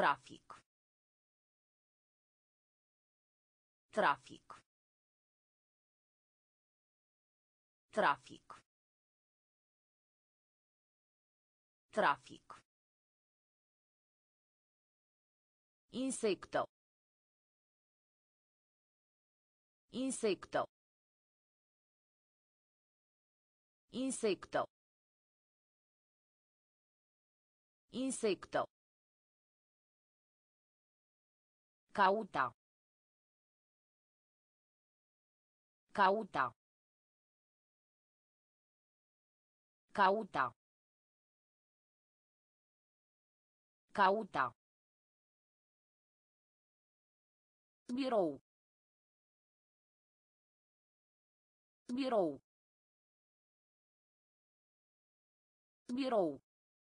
Trafic. Trafic. Trafic. Trafic. Insecto. Insecto. Insecto. Insecto. Cauta. Cauta. Cauta. Cauta. Birou. Birou. Birou.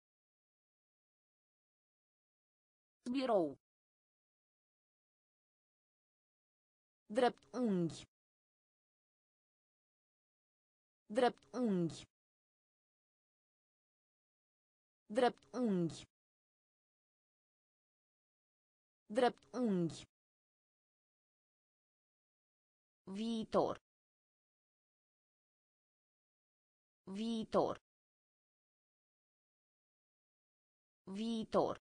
Birou. Dreptunghi. Dreptunghi. Dreptunghi. Dreptunghi. Viitor. Viitor. Viitor.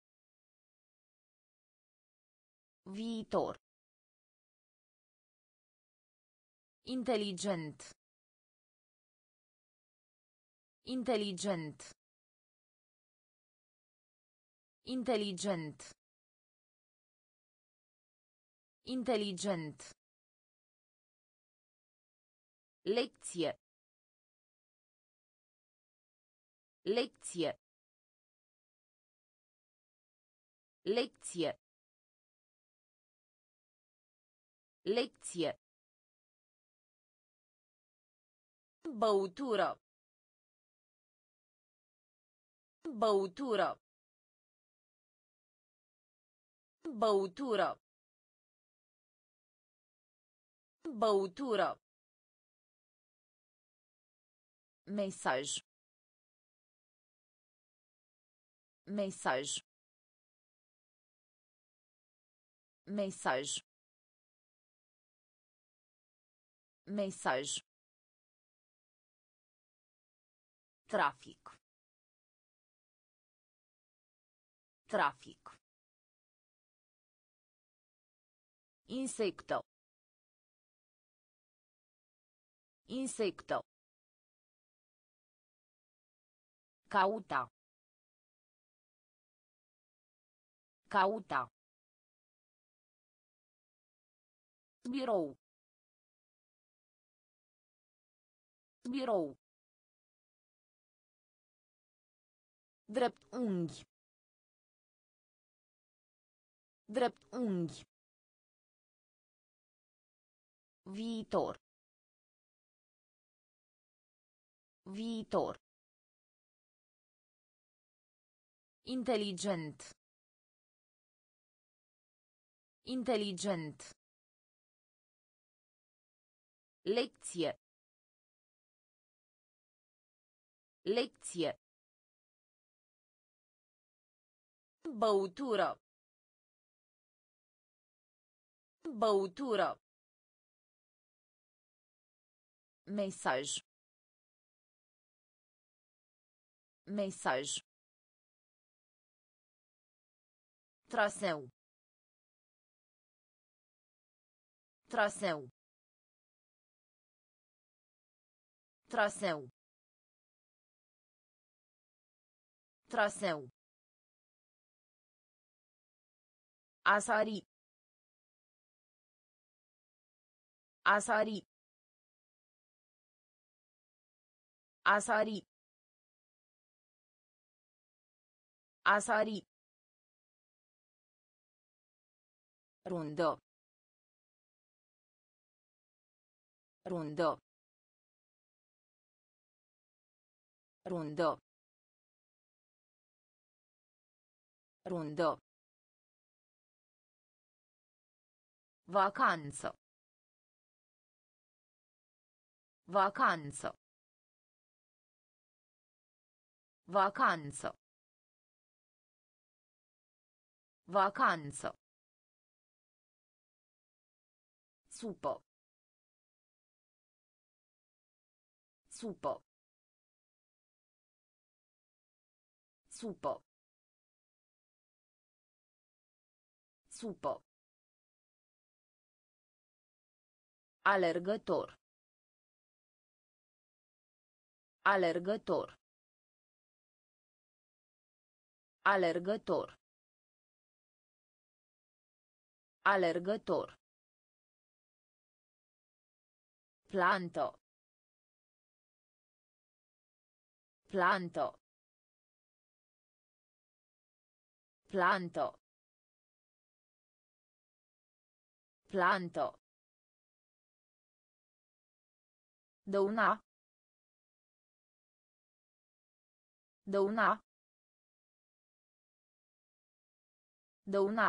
Viitor. Intelligent. Intelligent. Intelligent. Intelligent. Lecție. Lecție. Lecție. Lecție. Băutură. Băutură. Băutură. Băutură. Mesaj. Mesaj. Mesaj. Mesaj. Trafic. Trafic. Insecto. Insecto. Cauta. Cauta. Birou. Birou. Dreptunghi. Dreptunghi. Viitor. Viitor. Intelligent. Intelligent. Lecție. Lecție. Băutură. Băutură. Mesaj. Mesaj. Traseu. Traseu. Traseu. Traseu. A sari. A sari. A sari. A sari. Rundă. Rundă. Rundă. Rundă. Vacanță. Vacanță. Vacanță. Vacanță. Supă. Supă. Supă. Supă. Alergător. Alergător. Alergător. Alergător. Plantă. Plantă. Plantă. Plantă. Dăuna. Dăuna. Dăuna.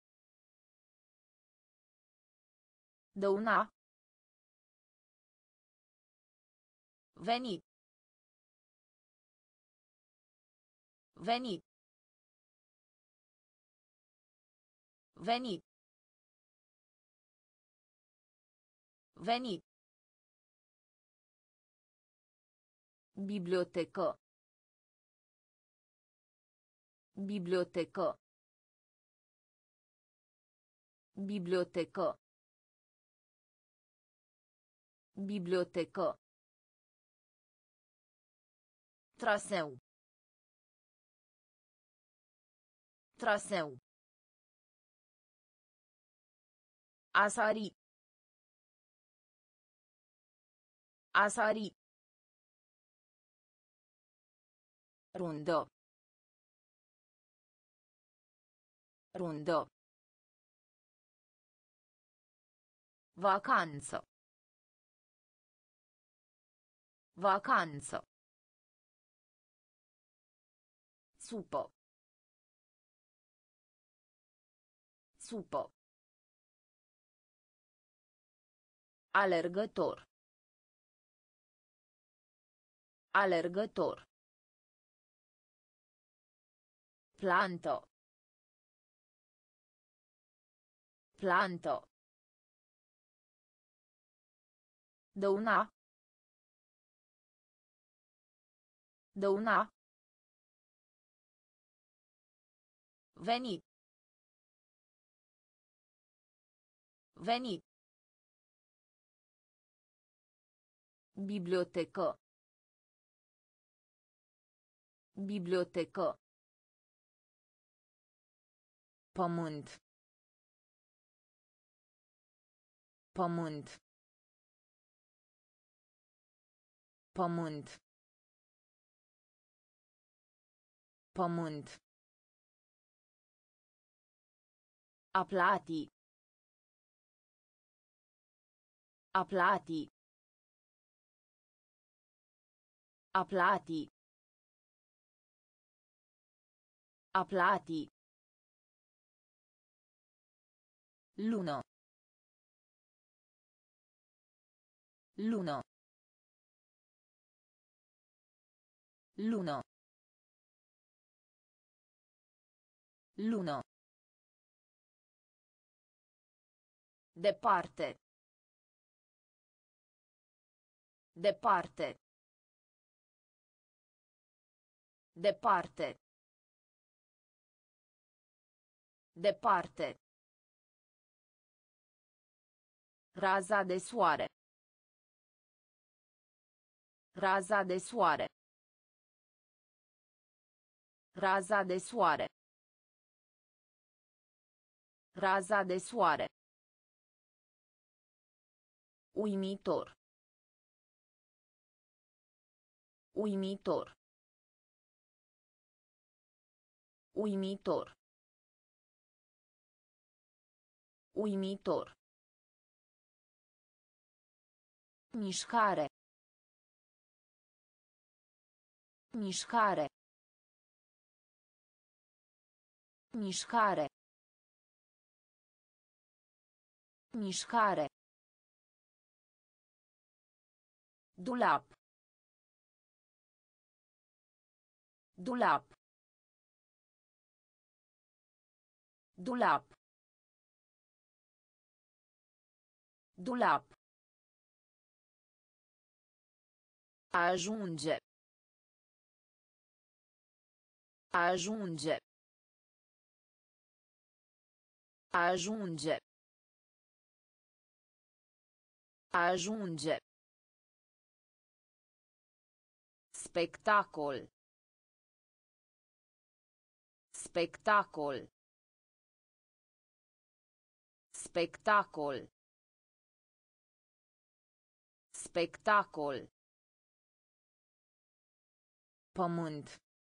Dăuna. Veni. Veni. Veni. Veni. Bibliotecă. Bibliotecă. Bibliotecă. Bibliotecă. Traseu. Traseu. A sari. A sari. Rundă. Rundă. Vacanță. Vacanță. Supă. Supă. Alergător. Alergător. Plantă. Plantă. Dăuna. Dăuna. Veni. Veni. Bibliotecă. Bibliotecă. Pământ. Pământ. Pământ. Pământ. A plati. A plati. A plati. A plati. Lună. Lună. Lună. Lună. Departe. Departe. Departe. Departe. Raza de soare. Raza de soare. Raza de soare. Raza de soare. Uimitor. Uimitor. Uimitor. Uimitor. Mișcare. Mișcare. Mișcare. Mișcare. Dulap. Dulap. Dulap. Dulap. Ajunge. Ajunge. Ajunge. Ajunge. Spectacol. Spectacol. Spectacol. Spectacol. Pământ.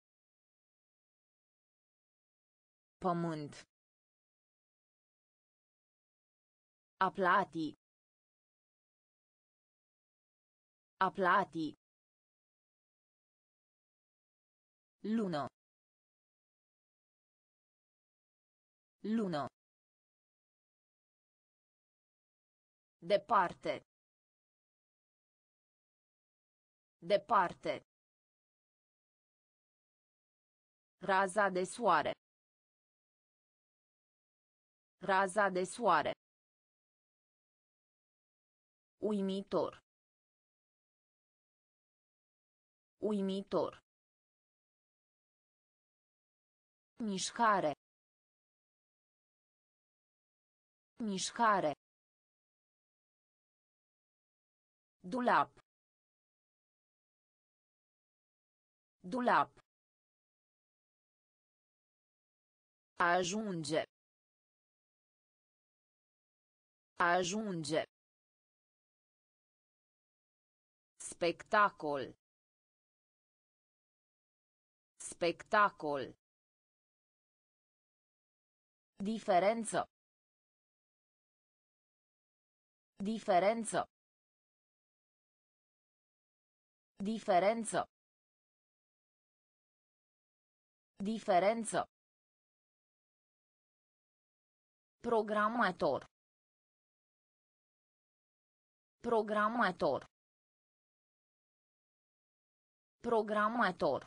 Pământ. Aplati. Aplati. Lună. Lună. Departe. Departe. Raza de soare. Raza de soare. Uimitor. Uimitor. Mișcare. Mișcare. Dulap. Dulap. Ajunge. Ajunge. Spectacol. Spectacol. Diferență. Diferență. Diferență. Diferență. Programator. Programator. Programator.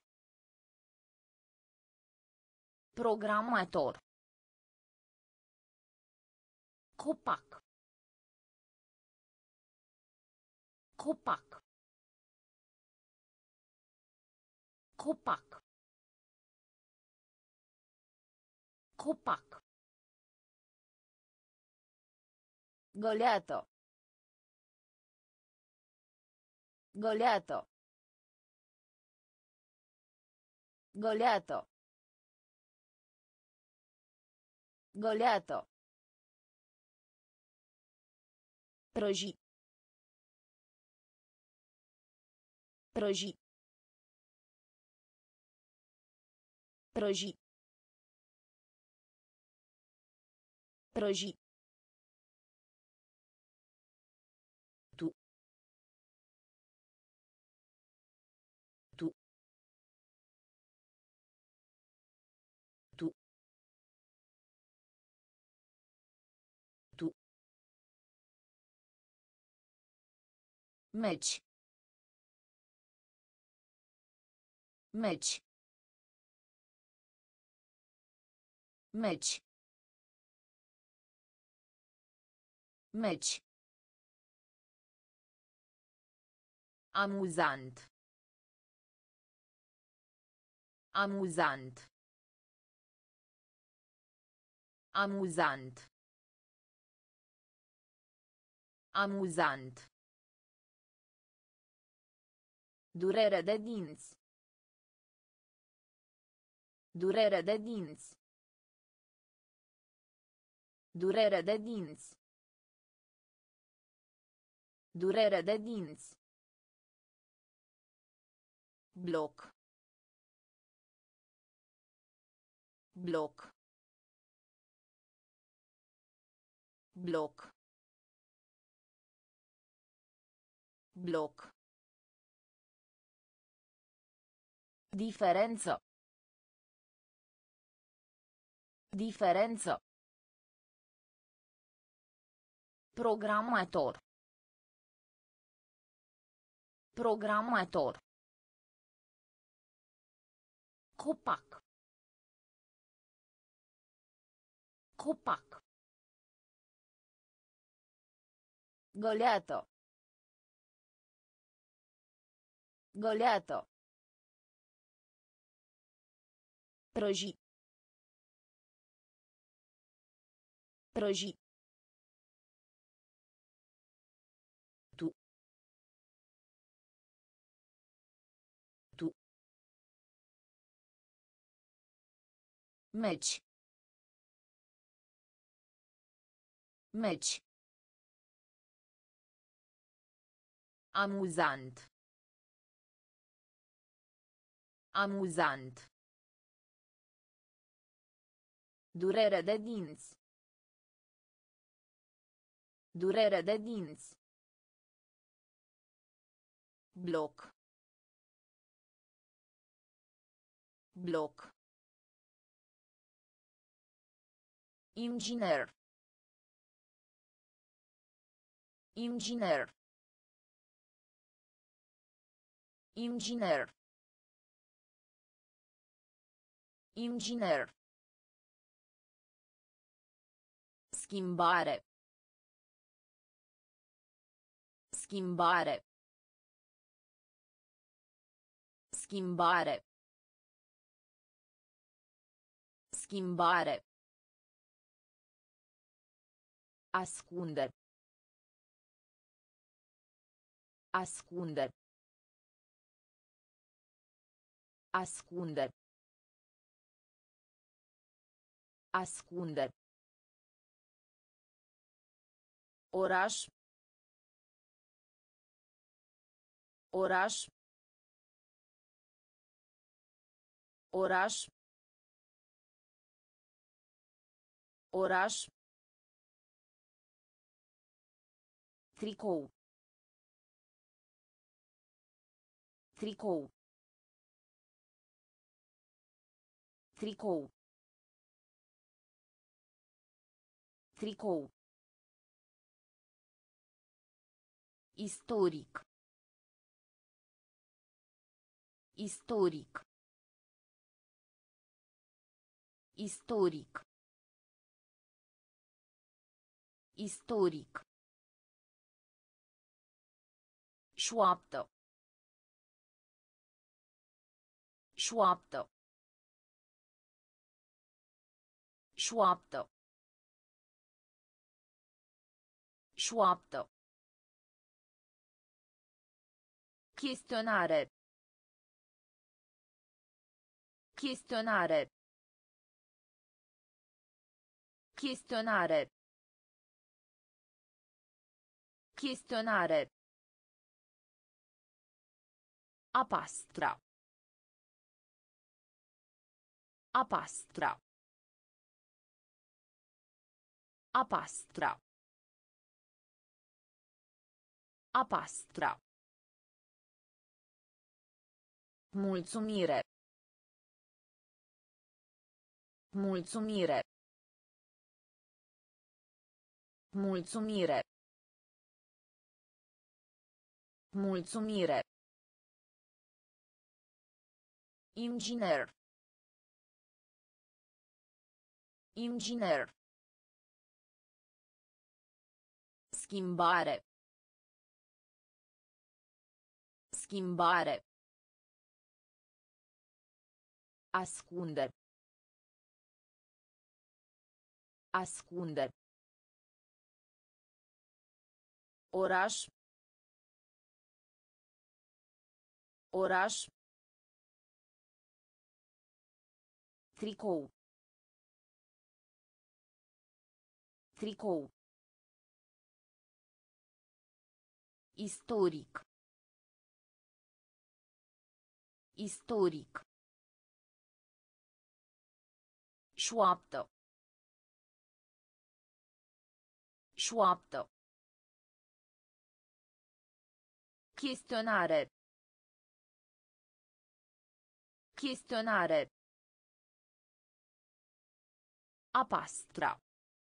Programator. Copac. Copac. Copac. Copac. Goleată. Goleată. Goleată. Goleată. Prăji. Prăji. Prăji. Prăji. Tu. Tu. Tu. Tu. Meci. Meci. Meci. Meci. Amuzant. Amuzant. Amuzant. Amuzant. Durere de dinți. Durere de dinți. Durere de dinți. Durere de dinți. Bloc. Bloc. Bloc. Bloc. Diferență. Diferență. Programator. Programator. Copac. Copac. Goleată. Goleată. Prăji. Prăji. Tu. Tu. Meci. Meci. Amuzant. Amuzant. Durere de dinți. Durere de dinți. Bloc. Bloc. Inginer. Inginer. Inginer. Inginer. Schimbare. Schimbare. Schimbare. Schimbare. Ascunde. Ascunde. Ascunde. Ascunde. Oraș. Oraș. Oraș. Oraș. Tricou. Tricou. Tricou. Tricou. Istoric. Istoric. Istoric. Istoric. Șoaptă. Șoaptă. Șoaptă. Șoaptă. Chestionare. Chestionare. Chestionare. Chestionare. A pastra. A pastra. A pastra. A pastra. Mulțumire. Mulțumire. Mulțumire. Mulțumire. Inginer. Inginer. Schimbare. Schimbare. Ascunde. Ascunde. Oraș. Oraș. Tricou. Tricou. Istoric. Istoric. Șoaptă. Șoaptă. Chestionare. Chestionare. A pastra.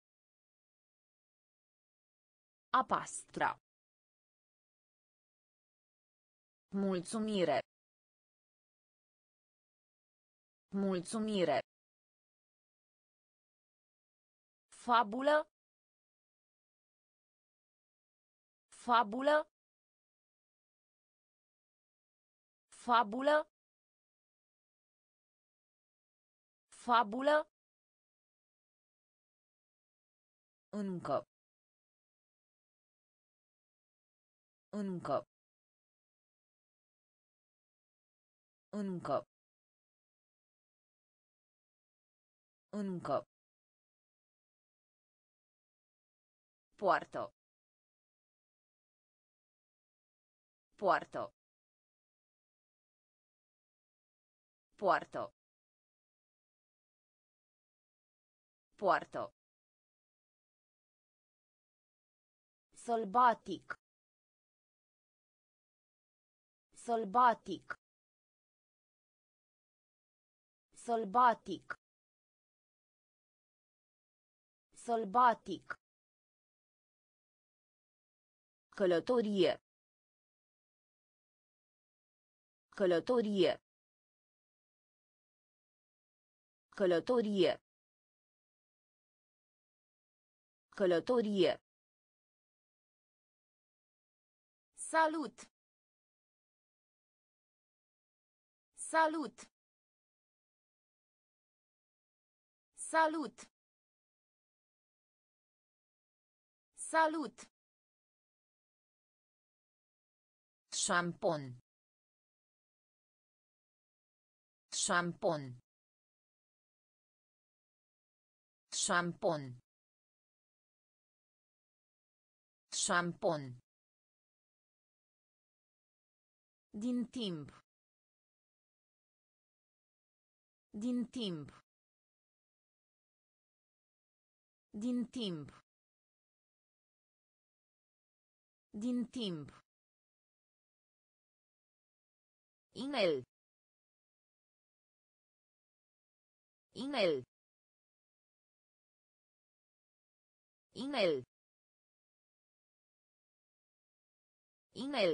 A pastra. Mulțumire. Mulțumire. Fabulă. Fabulă. Fabulă. Fabulă. Încă. Încă. Încă. Încă. Poartă. Poartă. Poartă. Poartă. Sălbatic. Sălbatic. Sălbatic. Sălbatic. Călătorie. Călătorie. Călătorie. Călătorie. Salut. Salut. Salut. Salut. Șampon. Șampon. Șampon. Șampon. Din timp. Din timp. Din timp. Din timp. Inel. Inel. Inel. Inel.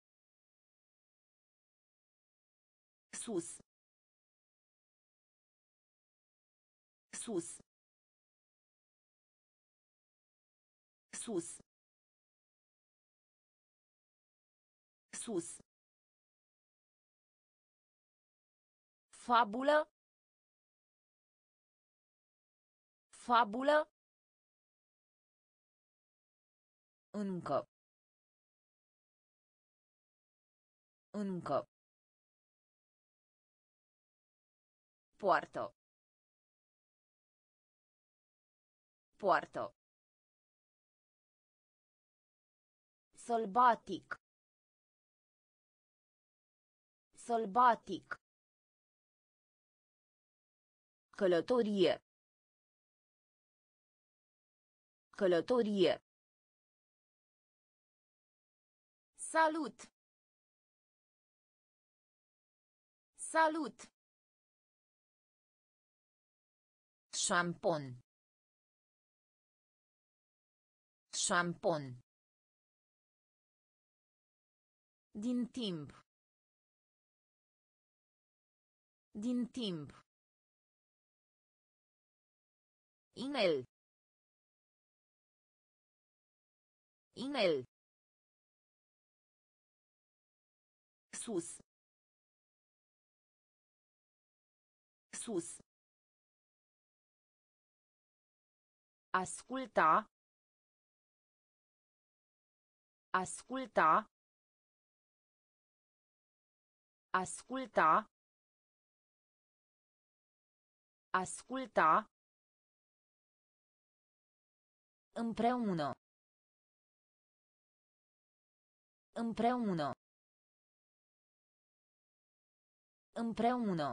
Sus. Sus. Sus. Sus. Fabulă. Fabulă. Încă. Încă. Poartă. Poartă. Sălbatic. Sălbatic. Călătorie. Călătorie. Salut. Salut. Șampon. Șampon. Din timp. Din timp. Inel. Inel. Sus. Sus. Asculta. Asculta. Asculta. Asculta. Împreună. Împreună. Împreună.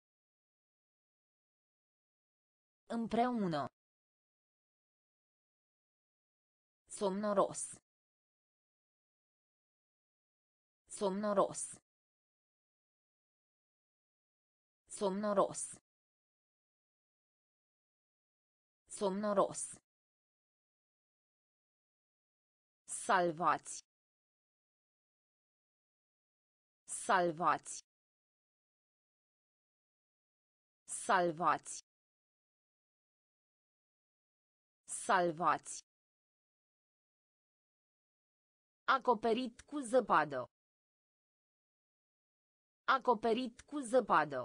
Împreună. Somnoros. Somnoros. Somnoros. Somnoros. Salvați. Salvați. Salvați. Salvați. Acoperit cu zăpadă. Acoperit cu zăpadă.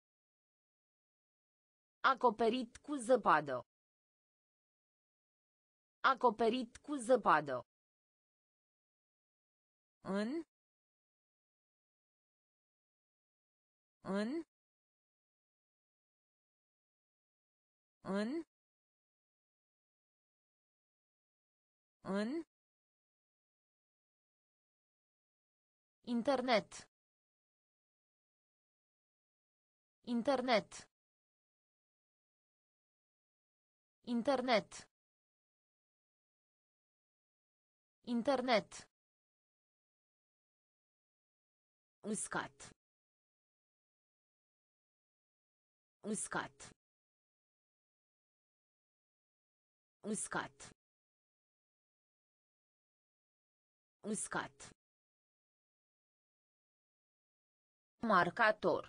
Acoperit cu zăpadă. Acoperit cu zăpadă. În. În. În. În. Internet. Internet. Internet. Internet. Uscat. Uscat. Uscat. Uscat. Marcator.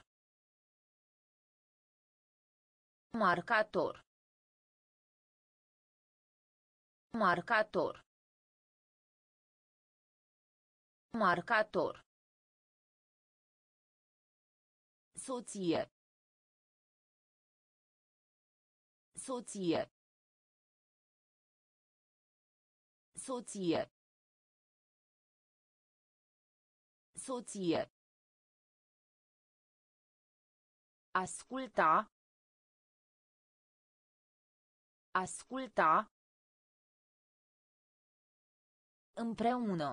Marcator. Marcator. Marcator. Soție. Soție. Soție. Soție. Asculta. Asculta. Împreună.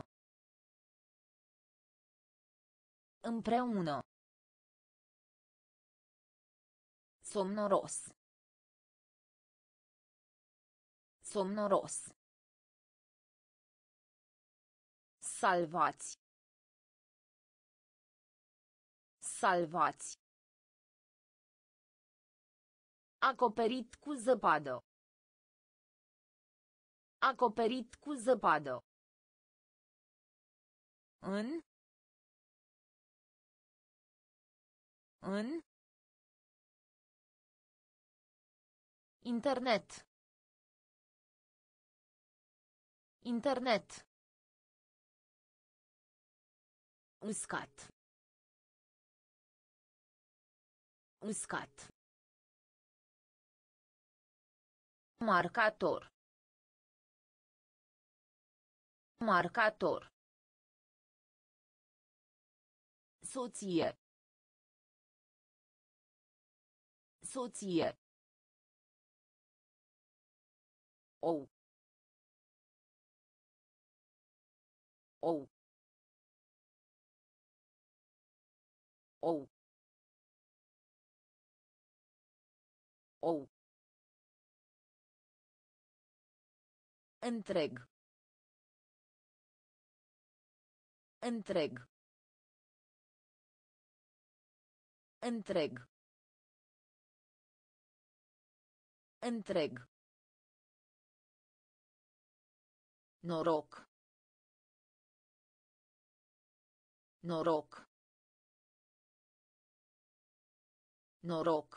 Împreună. Somnoros. Somnoros. Salvați. Salvați. Acoperit cu zăpadă. Acoperit cu zăpadă. În. În. Internet. Internet. Uscat. Uscat. Marcator. Marcator. Soție. Soție. Ou. Ou. Ou. Ou. Întreg. Întreg. Întreg. Întreg. Noroc. Noroc. Noroc.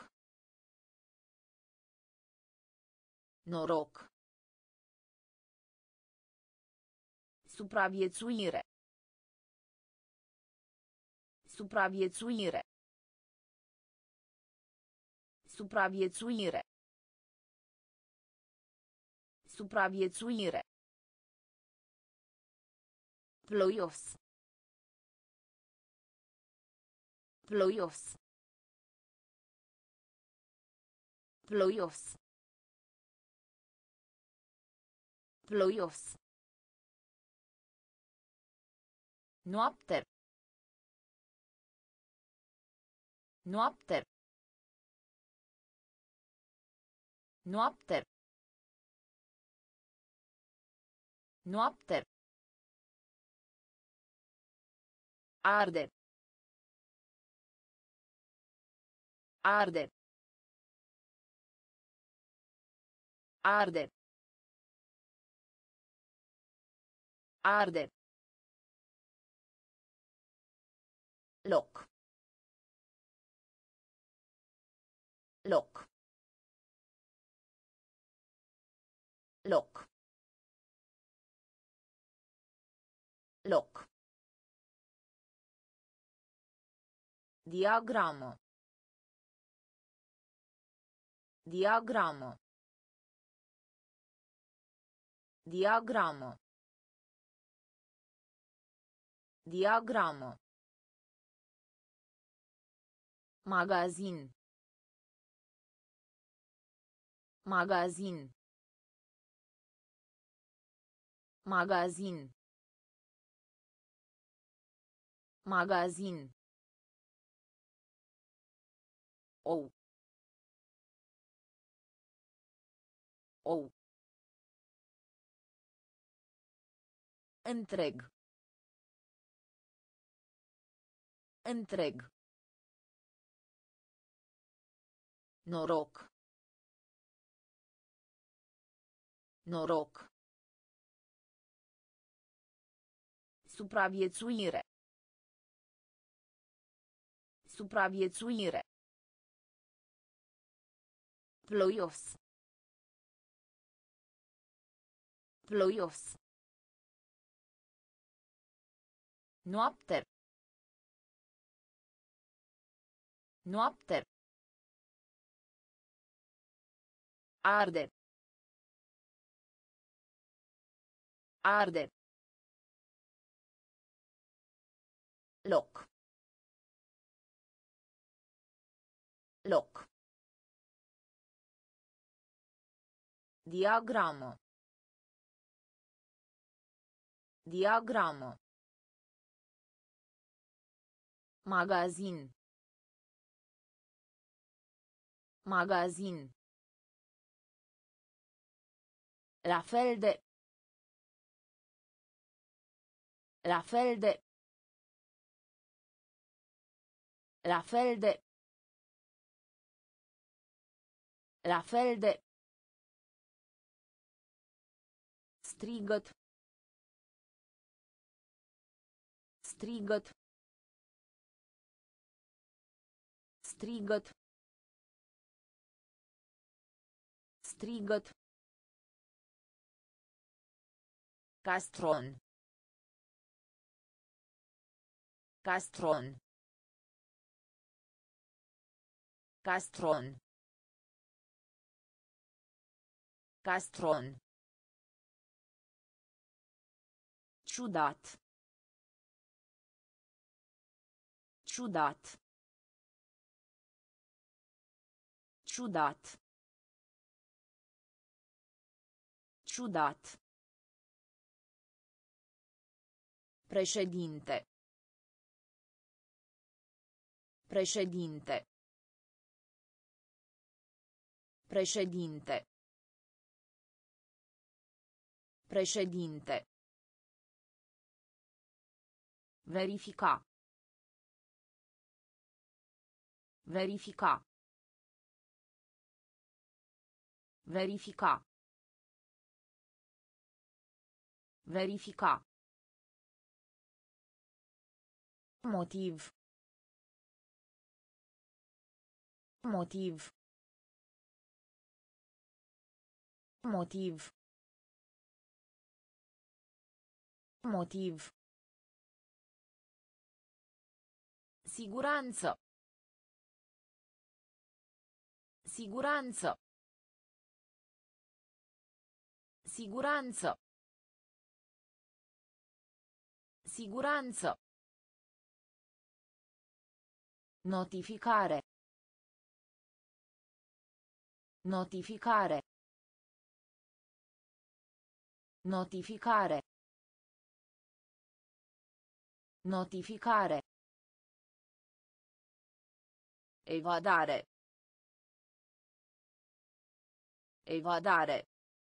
Noroc. Supraviețuire. Supraviețuire. Supraviețuire. Supraviețuire. Ploios. Ploios. Ploios. Ploios. Noapte. Noapte. Noapte. Noapte. Arde. Arde. Arde. Arde. Loc. Loc. Loc. Loc. Diagramă. Diagramă. Diagramă. Diagramă. Magazin. Magazin. Magazin. Magazin. Ou. Ou. Întreg. Întreg. Noroc. Noroc. Supraviețuire. Supraviețuire. Ploios. Ploios. Noapte. Noapte. Arde. Arde. Loc. Loc. Diagramă. Diagramă. Magazin. Magazin. La fel de. La fel de. La fel de. La fel de. Strigăt. Strigăt. Strigăt. Strigăt. Castron. Castron. Castron. Castron. Ciudat. Ciudat. Ciudat. Ciudat. Președinte. Președinte. Președinte. Președinte. Verifica. Verifica. Verifica. Verifica. Motiv. Motiv. Motiv. Motiv. Siguranță. Siguranță. Siguranță. Siguranță. Notificare. Notificare. Notificare. Notificare. Evadare. Evadare.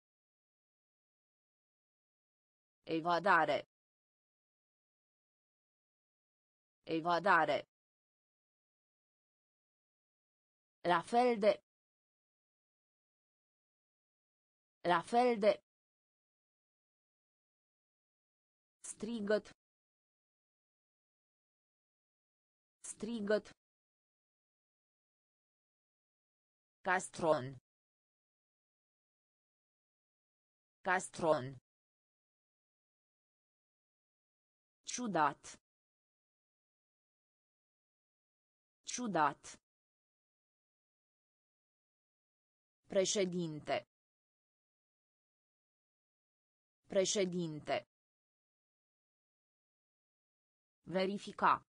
Evadare. Evadare. La fel de. La fel de. Strigăt. Strigăt. Castron. Castron. Ciudat. Ciudat. Președinte. Președinte. Verifica.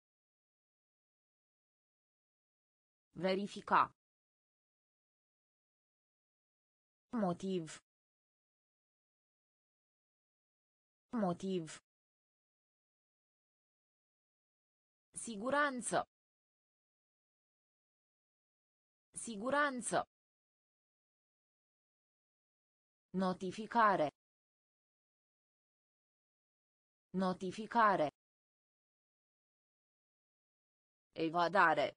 Verifica. Motiv. Motiv. Siguranță. Siguranță. Notificare. Notificare. Evadare.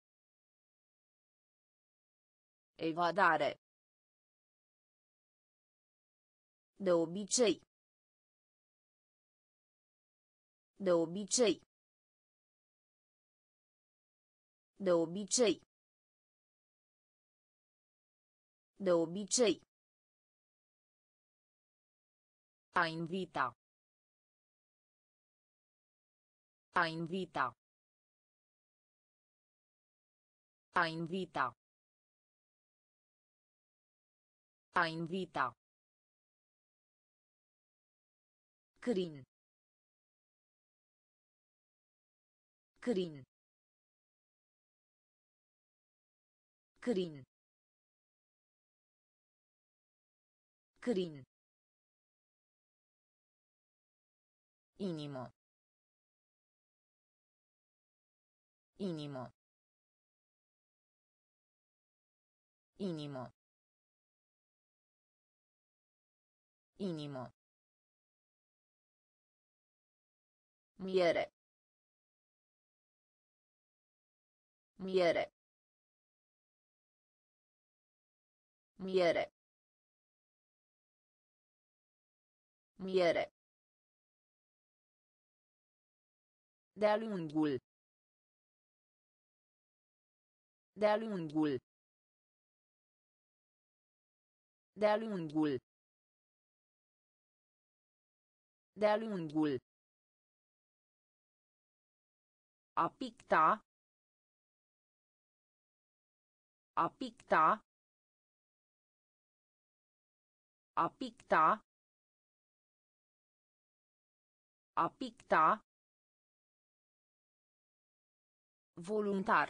Evadare. De obicei. De obicei. De obicei. De obicei. A invita. A invita. A invita. A invita. Crin. Crin. Crin. Crin. Inimă. Inimă. Inimă. Inimă. Miere. Miere. Miere. Miere. De-a lungul. De-a lungul. De-a lungul. De-a lungul. A picta. A picta. A picta. A picta. Voluntar.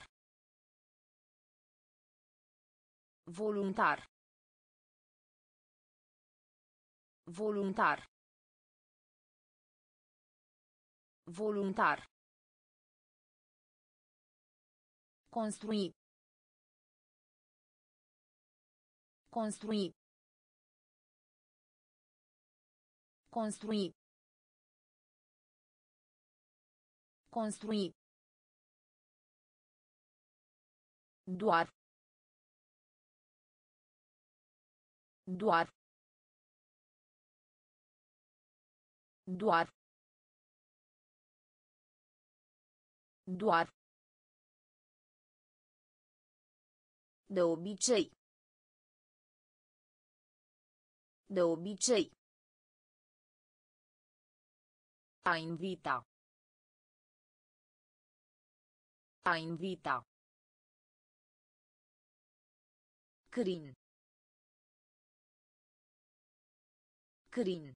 Voluntar. Voluntar. Voluntar. Construi. Construi. Construi. Construi. Doar. Doar. Doar. Doar. De obicei. De obicei. A invita. A invita. Crin. Crin.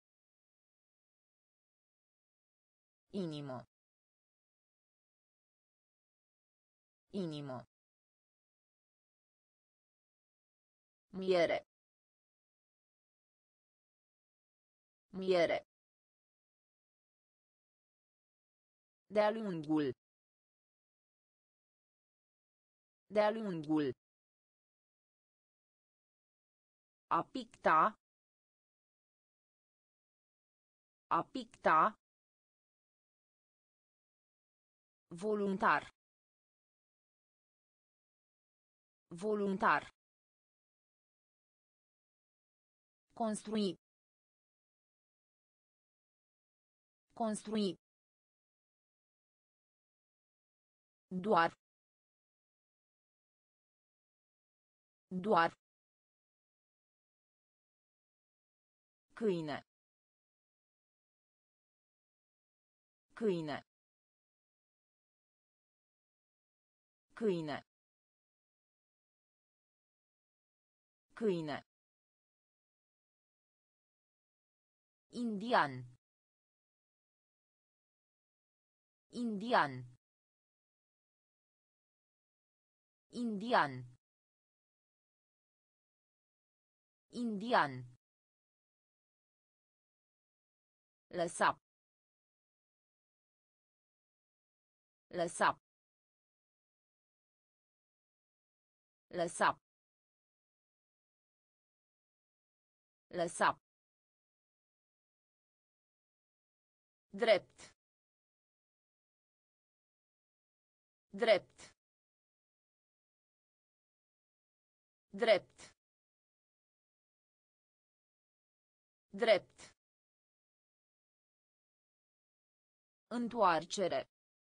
Inimă. Inimă. Miere. Miere. De-a lungul. De-a lungul. A picta. A picta. Voluntar. Voluntar. Construi. Construi. Doar. Doar. Câine. Câine. Câine. Câine. Indian. Indian. Indian. Indian. Lăsa. Lăsa. Lăsa. Lăsa. Drept. Drept. Drept. Drept. Întoarcere.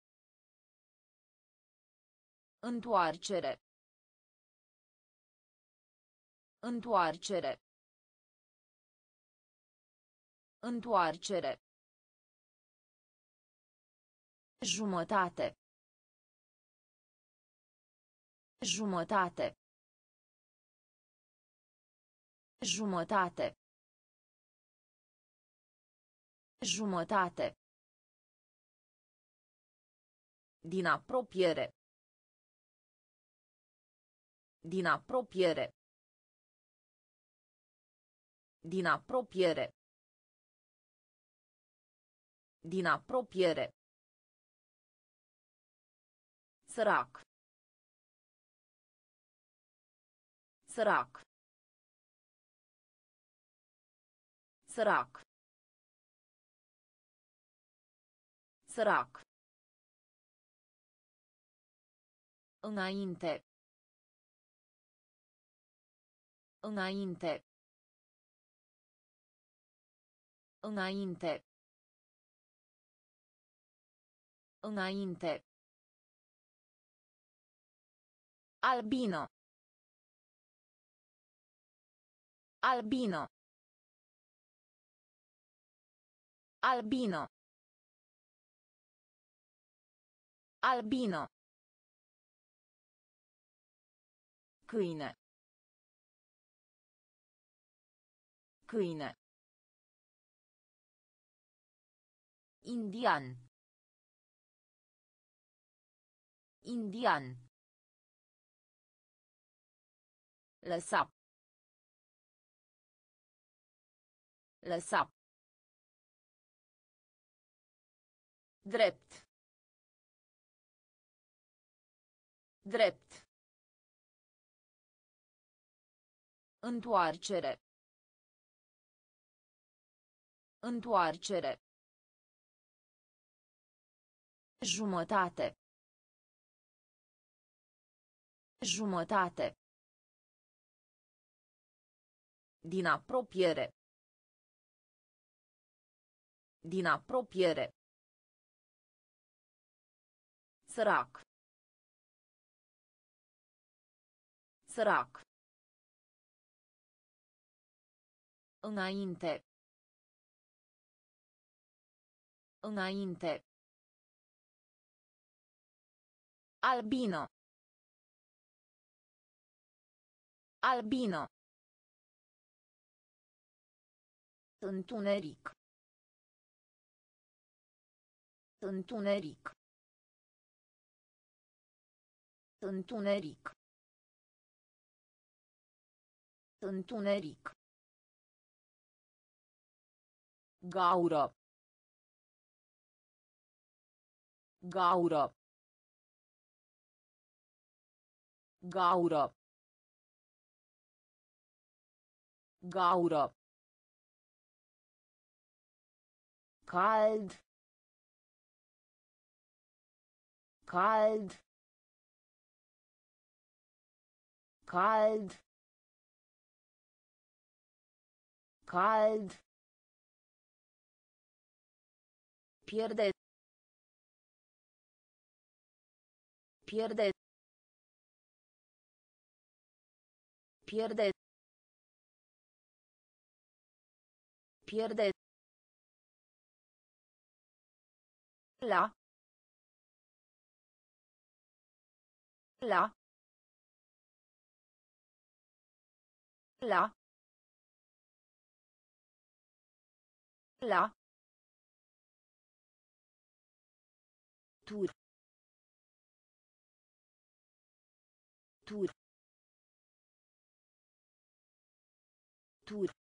Întoarcere. Întoarcere. Întoarcere. Jumătate. Jumătate. Jumătate. Jumătate. Din apropiere. Din apropiere. Din apropiere. Din apropiere. Sărac. Sărac. Sărac. Sărac. Înainte. Înainte. Înainte. Înainte. Albino. Albino. Albino. Albino. Câine. Câine. Indian. Indian. Lăsa. Lăsa. Drept. Drept. Întoarcere. Întoarcere. Jumătate. Jumătate. Din apropiere. Din apropiere. Sărac. Sărac. Înainte. Înainte. Albino. Albino. Întuneric. Întuneric. Întuneric. Întuneric. Gaură. Gaură. Gaură. Gaură. Cald. Cald. Cald. Cald. Pierde. Pierde. Pierde. Pierde. La. La. La. La. Tur. Tur. Tur.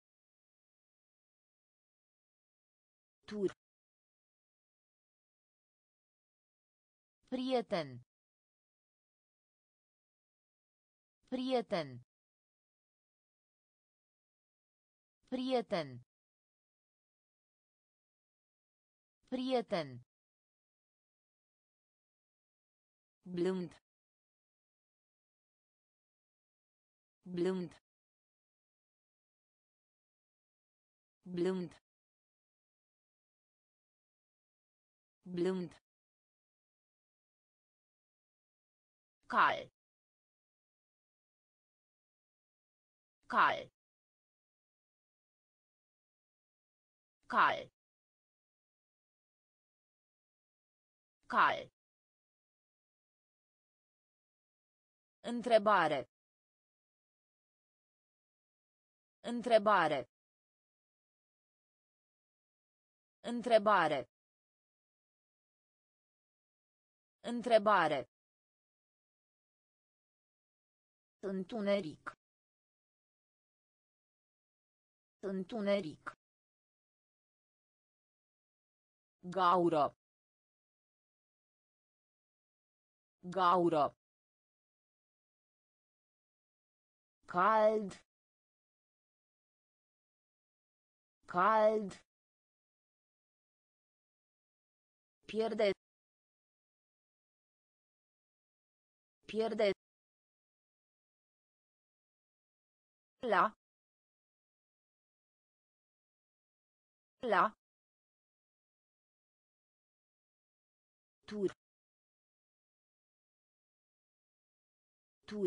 Tur. Prieten. Prieten. Prieten. Prieten. Blând. Blând. Blând. Blând. Cal. Cal. Cal. Cal. Întrebare. Întrebare. Întrebare. Întrebare. Întuneric. Întuneric. Gaură. Gaură. Cald. Cald. Pierde. Pierde. La. La. Tur. Tur.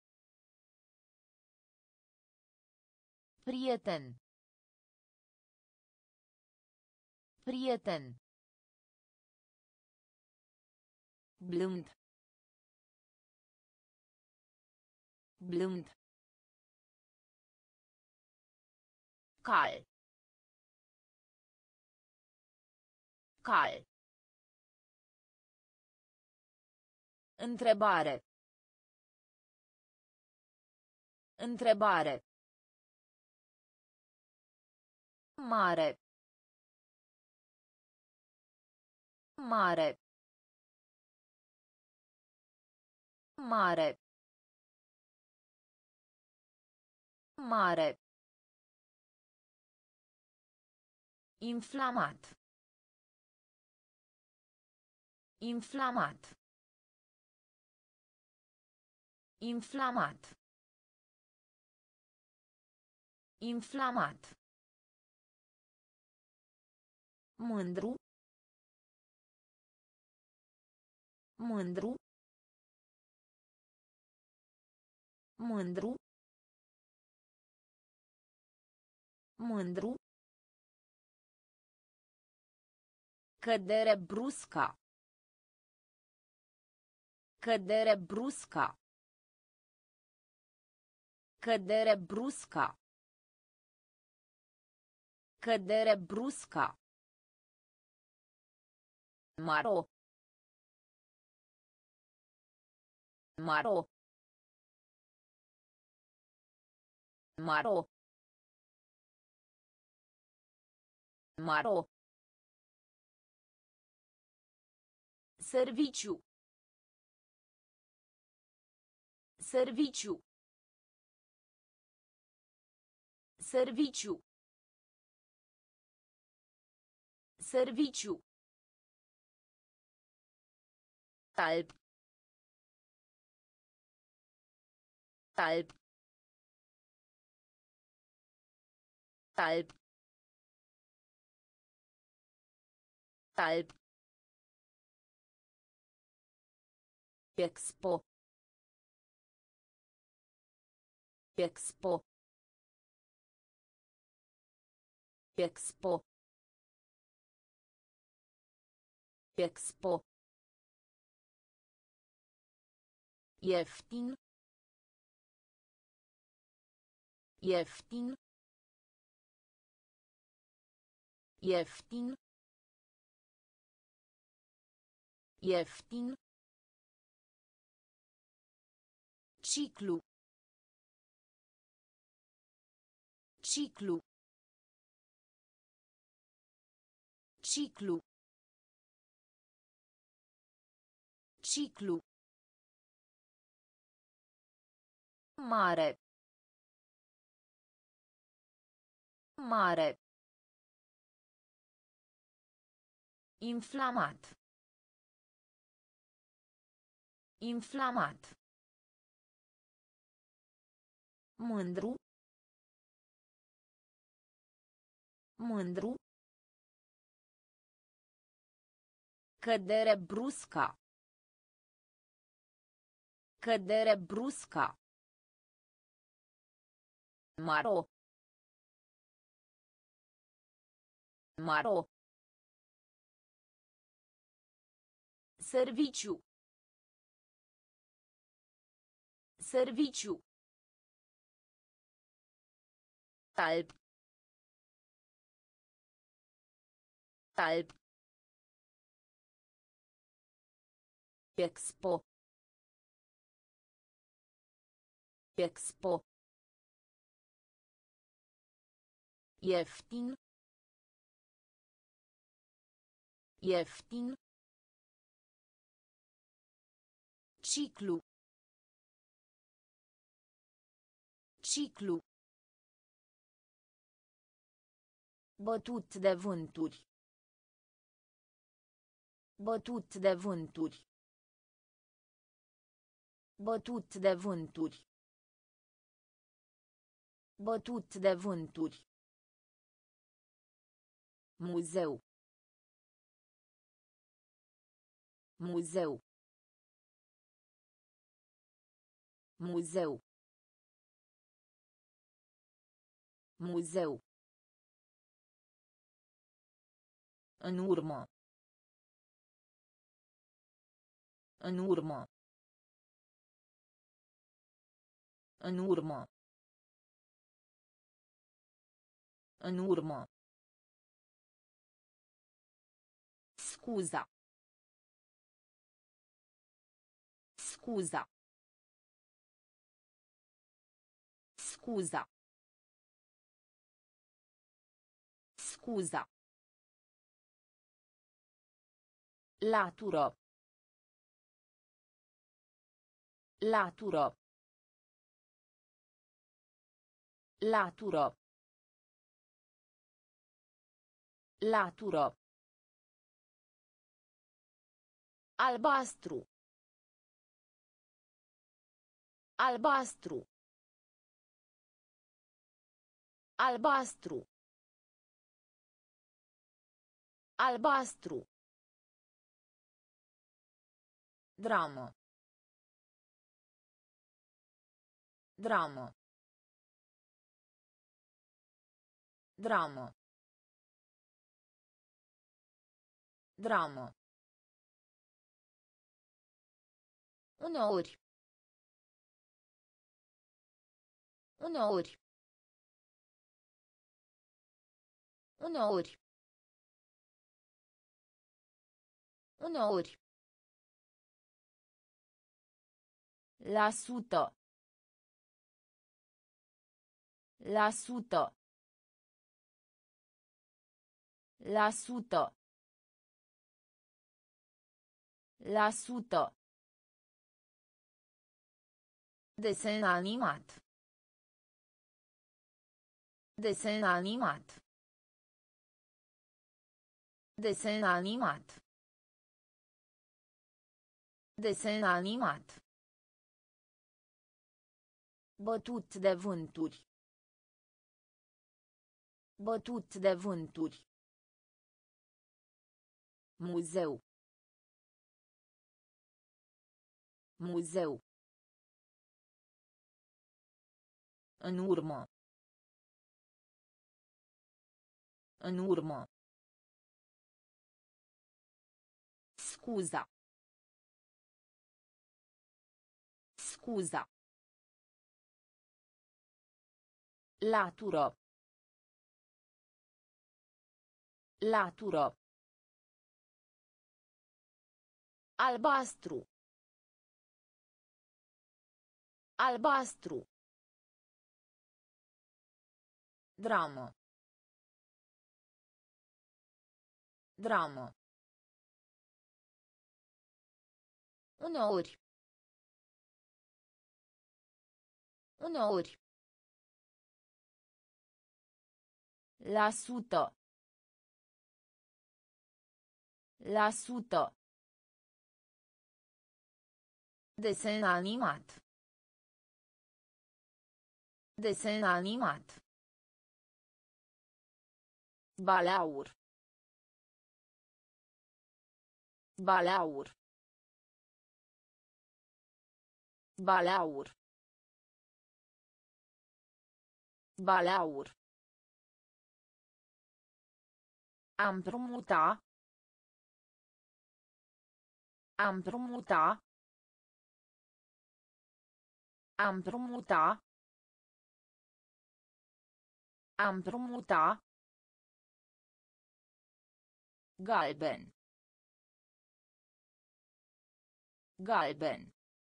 Prieten. Prieten. Blând. Blând. Cal. Cal. Întrebare. Întrebare. Mare. Mare. Mare. Mare. Inflamat. Inflamat. Inflamat. Inflamat. Mândru. Mândru. Mândru. Mândru. Cădere brusca. Cădere brusca. Cădere brusca. Cădere brusca. Maro. Maro. Maro. Maro. Serviciu. Serviciu. Serviciu. Serviciu. Alb. Alb. Alb. Alb. Expo. Expo. Expo. Expo. Ieftin. Ieftin. Ieftin. Ieftin. Ciclu. Ciclu. Ciclu. Ciclu. Mare. Mare. Inflamat. Inflamat. Mândru. Mândru. Cădere brusca. Cădere brusca. Maro. Maro. Serviciu. Serviciu. Talp. Talp. Expo. Expo. Ieftin. Ieftin. Ciclu. Ciclu. Bătut de vânturi. Bătut de vânturi. Bătut de vânturi. Bătut de vânturi. Muzeu. Muzeu. Muzeu. Muzeu. În urmă. În urmă. În urmă. În urmă. Scuza. Scuza. Scuza. Scuza. Latură. Latură. Latură. Latură. Albastru. Albastru. Albastru. Albastru. Dramă. Dramă. Dramă. Dramă. Uneori. Uneori. Uneori. Uneori. La sută. La sută. La sută. La sută. Desen animat. Desen animat. Desen animat. Desen animat. Bătut de vânturi. Bătut de vânturi. Muzeu. Muzeu. În urmă. În urmă. Scuza. Scuza. Latură. Latură. Albastru. Albastru. Dramă. Dramă. Uneori. Uneori. La sută. La sută. Desen animat. Desen animat. Balaur. Balaur. Balaur. Balaur. Am împrumuta. Am împrumuta. Am împrumuta. Am împrumuta. Galben. Galben.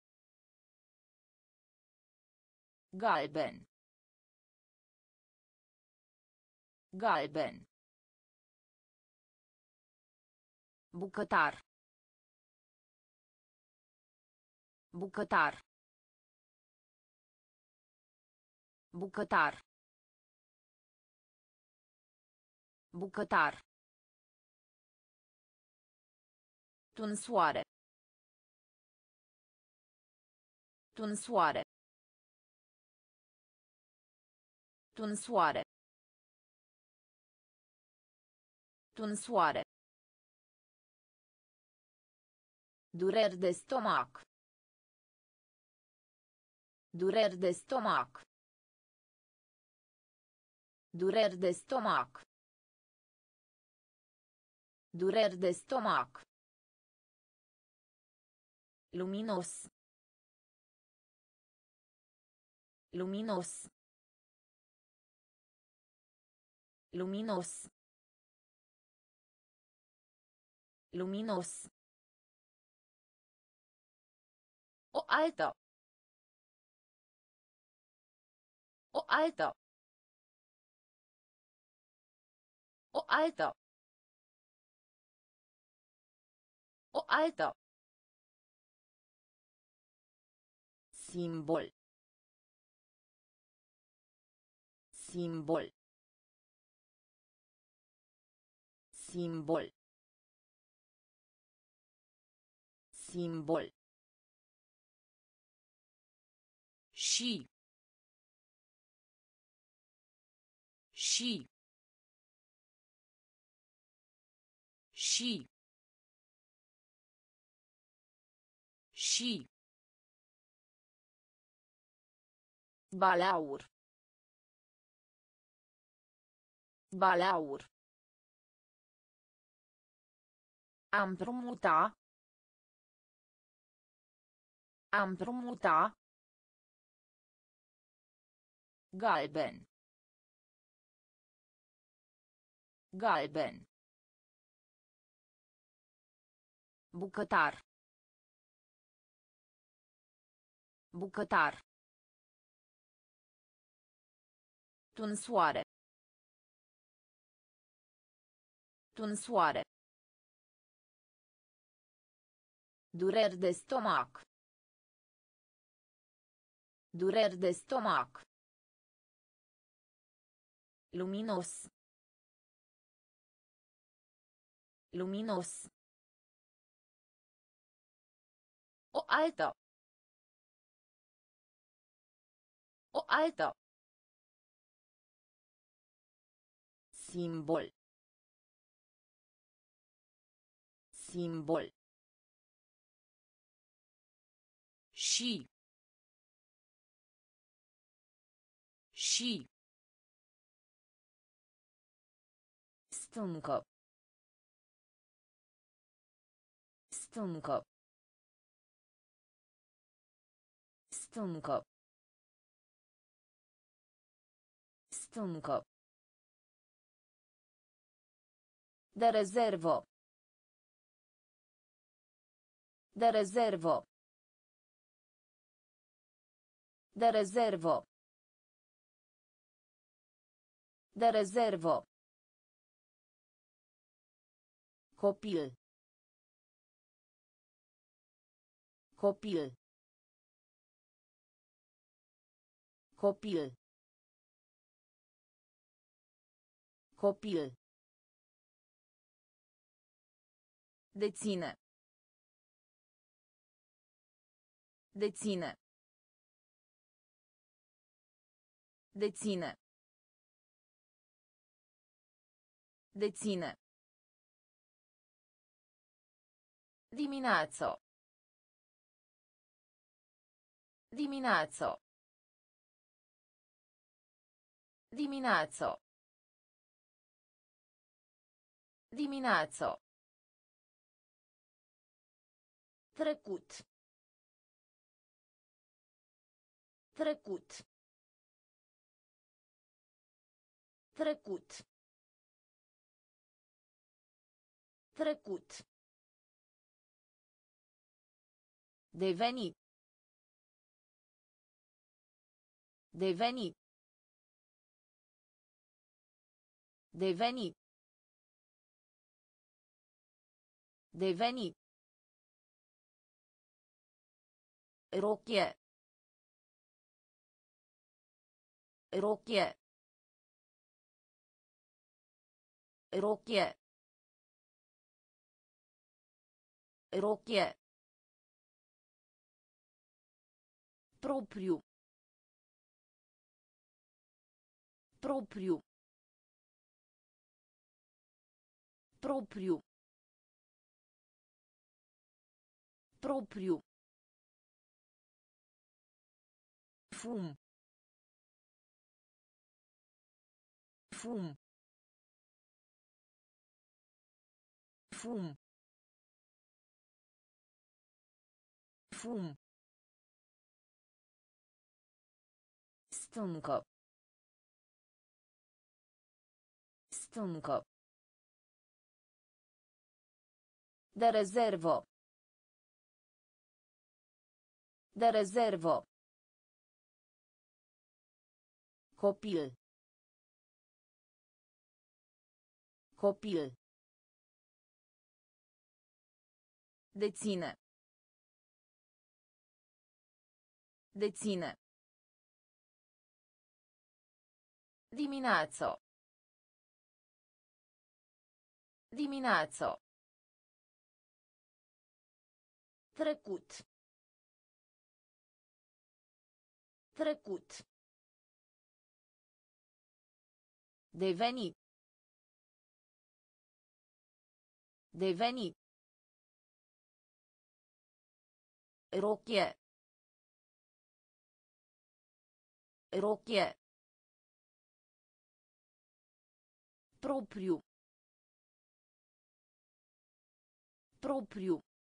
Galben. Galben. Bucătar. Bucătar. Bucătar. Bucătar. Tunsoare. Tunsoare. Tunsoare. Tunsoare. Dureri de stomac. Dureri de stomac. Dureri de stomac. Dureri de stomac. Luminos. Luminos. Luminos. Luminos. O altă. O altă. O altă. O altă. Simbol. Simbol. Simbol. Simbol. Și. Și. Și. Și. Balaur. Balaur. Am împrumuta. Am împrumuta. Galben. Galben. Bucătar. Bucătar. Tunsoare. Tunsoare. Dureri de stomac. Dureri de stomac. Luminos. Luminos. O altă. O altă. Simbol. Simbol. Și. Și. Stâncă. Stâncă. Stâncă. Stâncă. De rezervă. De rezervă. De rezervă. De rezervă. Copil. Copil. Copil. Copil. Deține. Deține. Deține. Deține. Dimineață. Dimineață. Dimineață. Dimineață. Trecut. Trecut. Trecut. Trecut. Deveni. Deveni. Deveni. Deveni. Rochie. Rochie. Rochie. Rochie. Propriu. Propriu. Propriu. Propriu. Fum. Fum. Fum. Fum. Stâncă. Stâncă. De rezervă. De rezervă. Copil. Copil. Deține. Deține. Dimineață. Dimineață. Trecut. Trecut. Deveni. Deveni. Rochie. Rochie. Propriu. Propriu.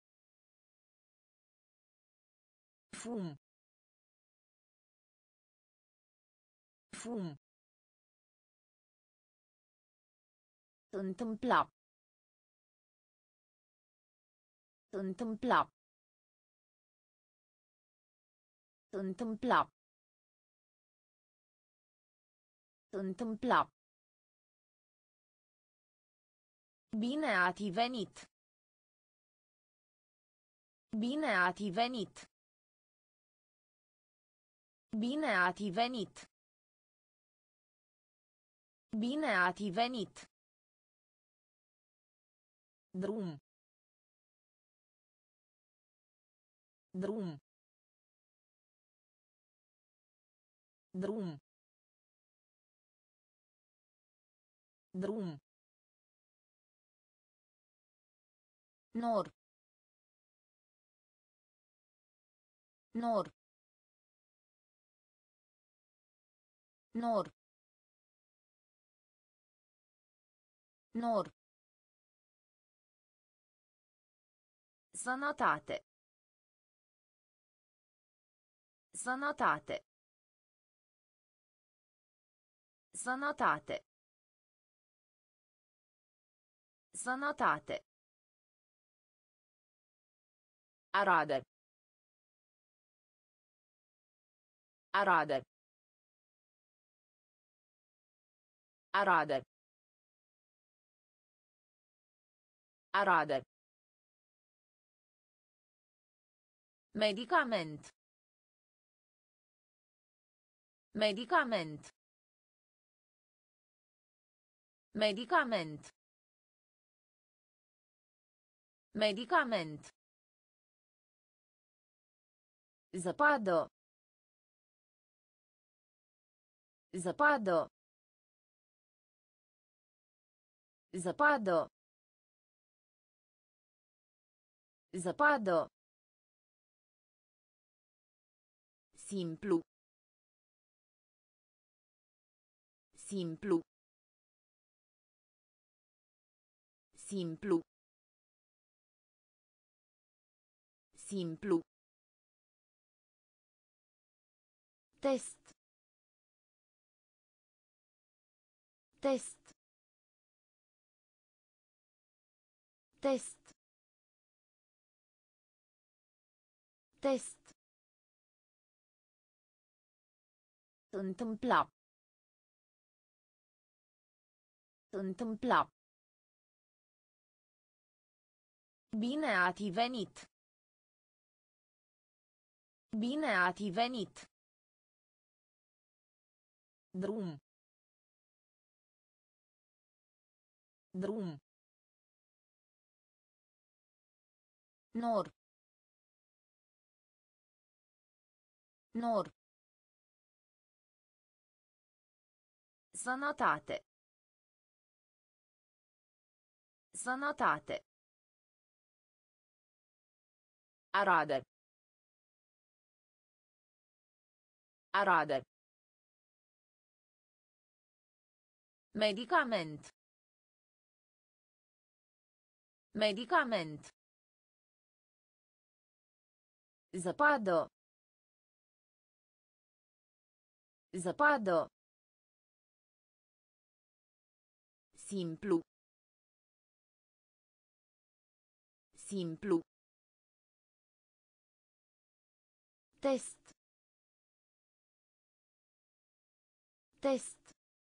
Fum. Fum. Întâmpla. Întâmpla. Întâmpla. Întâmpla. Bine ați venit. Bine ați venit. Bine ați venit. Bine ați venit. Drum. Drum. Drum. Drum. Nor. Nor. Nor. Nor. Sănătate. Sănătate. Sănătate. Sănătate. Arade. Arade. Arade. Arade. Medicament. Medicament. Medicament. Medicament. Zăpadă. Zăpadă. Zăpadă. Zăpadă. Simplu. Simplu. Simplu. Simplu. Test. Test. Test. Test. Întâmpla. Întâmpla. Bine ați venit. Bine ați venit. Drum. Drum. Nor. Nor. Sănătate. Sănătate. Arade. Arade. Medicament. Medicament. Zăpadă. Zăpadă. Simplu. Simplu. Test. Test.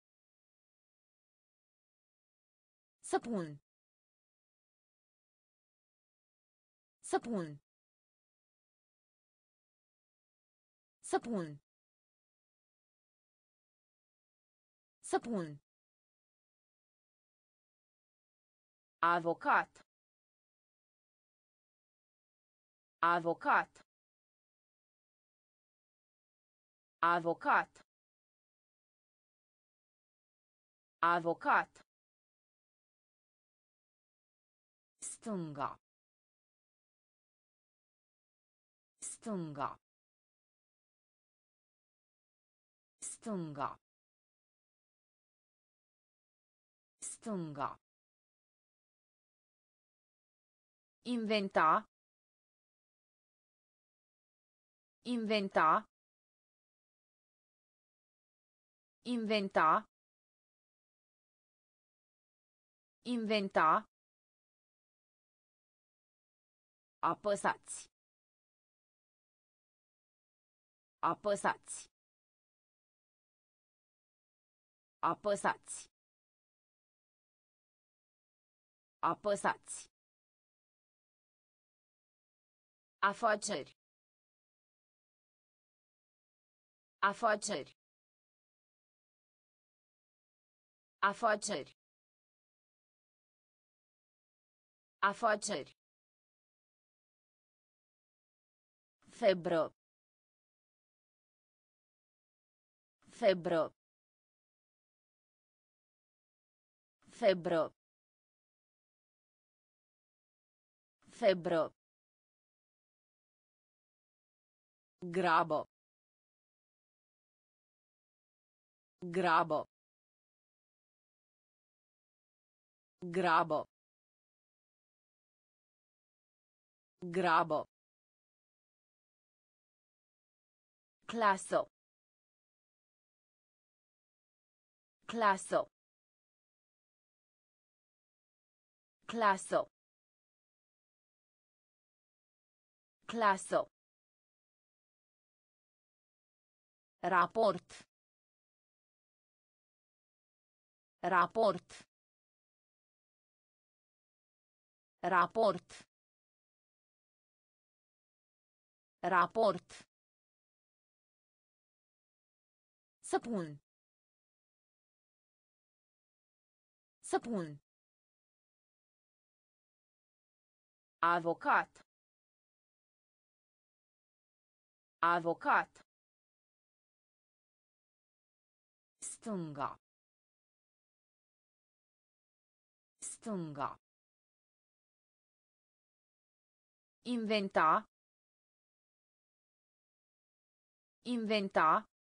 Săpun. Săpun. Săpun. Săpun. Avocat. Avocat. Avocat. Avocat. Stânga. Stânga. Stânga. Stânga. Inventa. Inventa. Inventa. Inventa. Apăsați. Apăsați. Apăsați. Apăsați. Afaceri. Afaceri. Afaceri. Afaceri. Febră. Febră. Febră. Febră. Grabă. Grabă. Grabă. Grabă. Clasă. Clasă. Clasă. Clasă. Raport. Raport. Raport. Raport. Săpun. Săpun. Avocat. Avocat. Stânga. Stânga. Inventa. Inventa.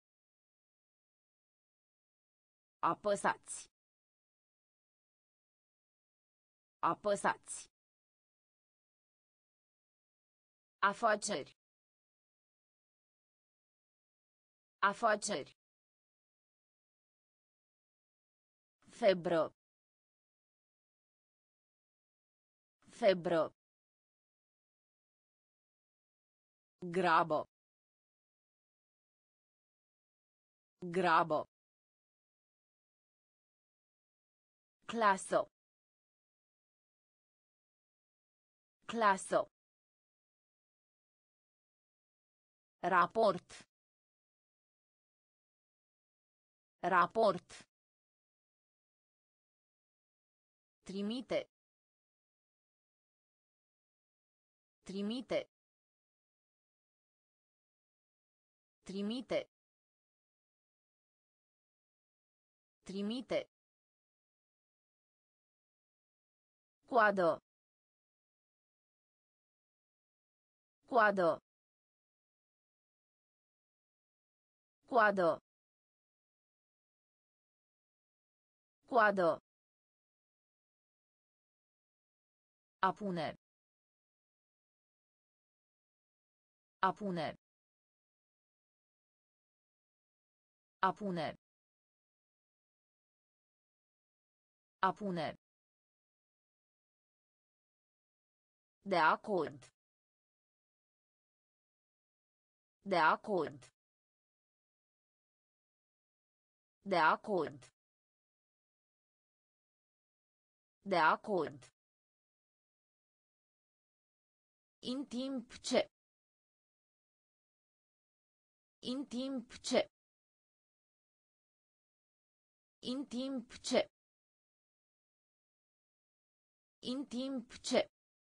Apăsați. Apăsați. Afaceri. Afaceri. Febră. Febră. Grabă. Grabă. Clasă. Clasă. Raport. Raport. Trimite. Trimite. Trimite. Trimite. Coadă. Coadă. Coadă. Coadă. A pune. A pune. A pune. A pune. De acord. De acord. De acord. De acord. În timp ce. În timp ce. În timp ce. În timp ce.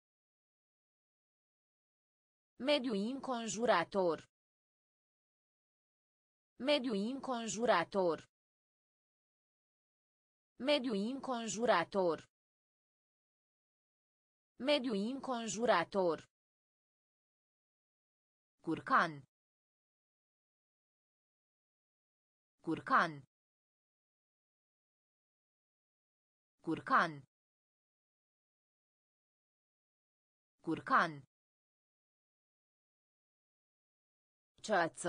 Mediu înconjurător. Mediu înconjurător. Mediu înconjurător. Mediu înconjurător. Curcan. Curcan. Curcan. Curcan. Ceață.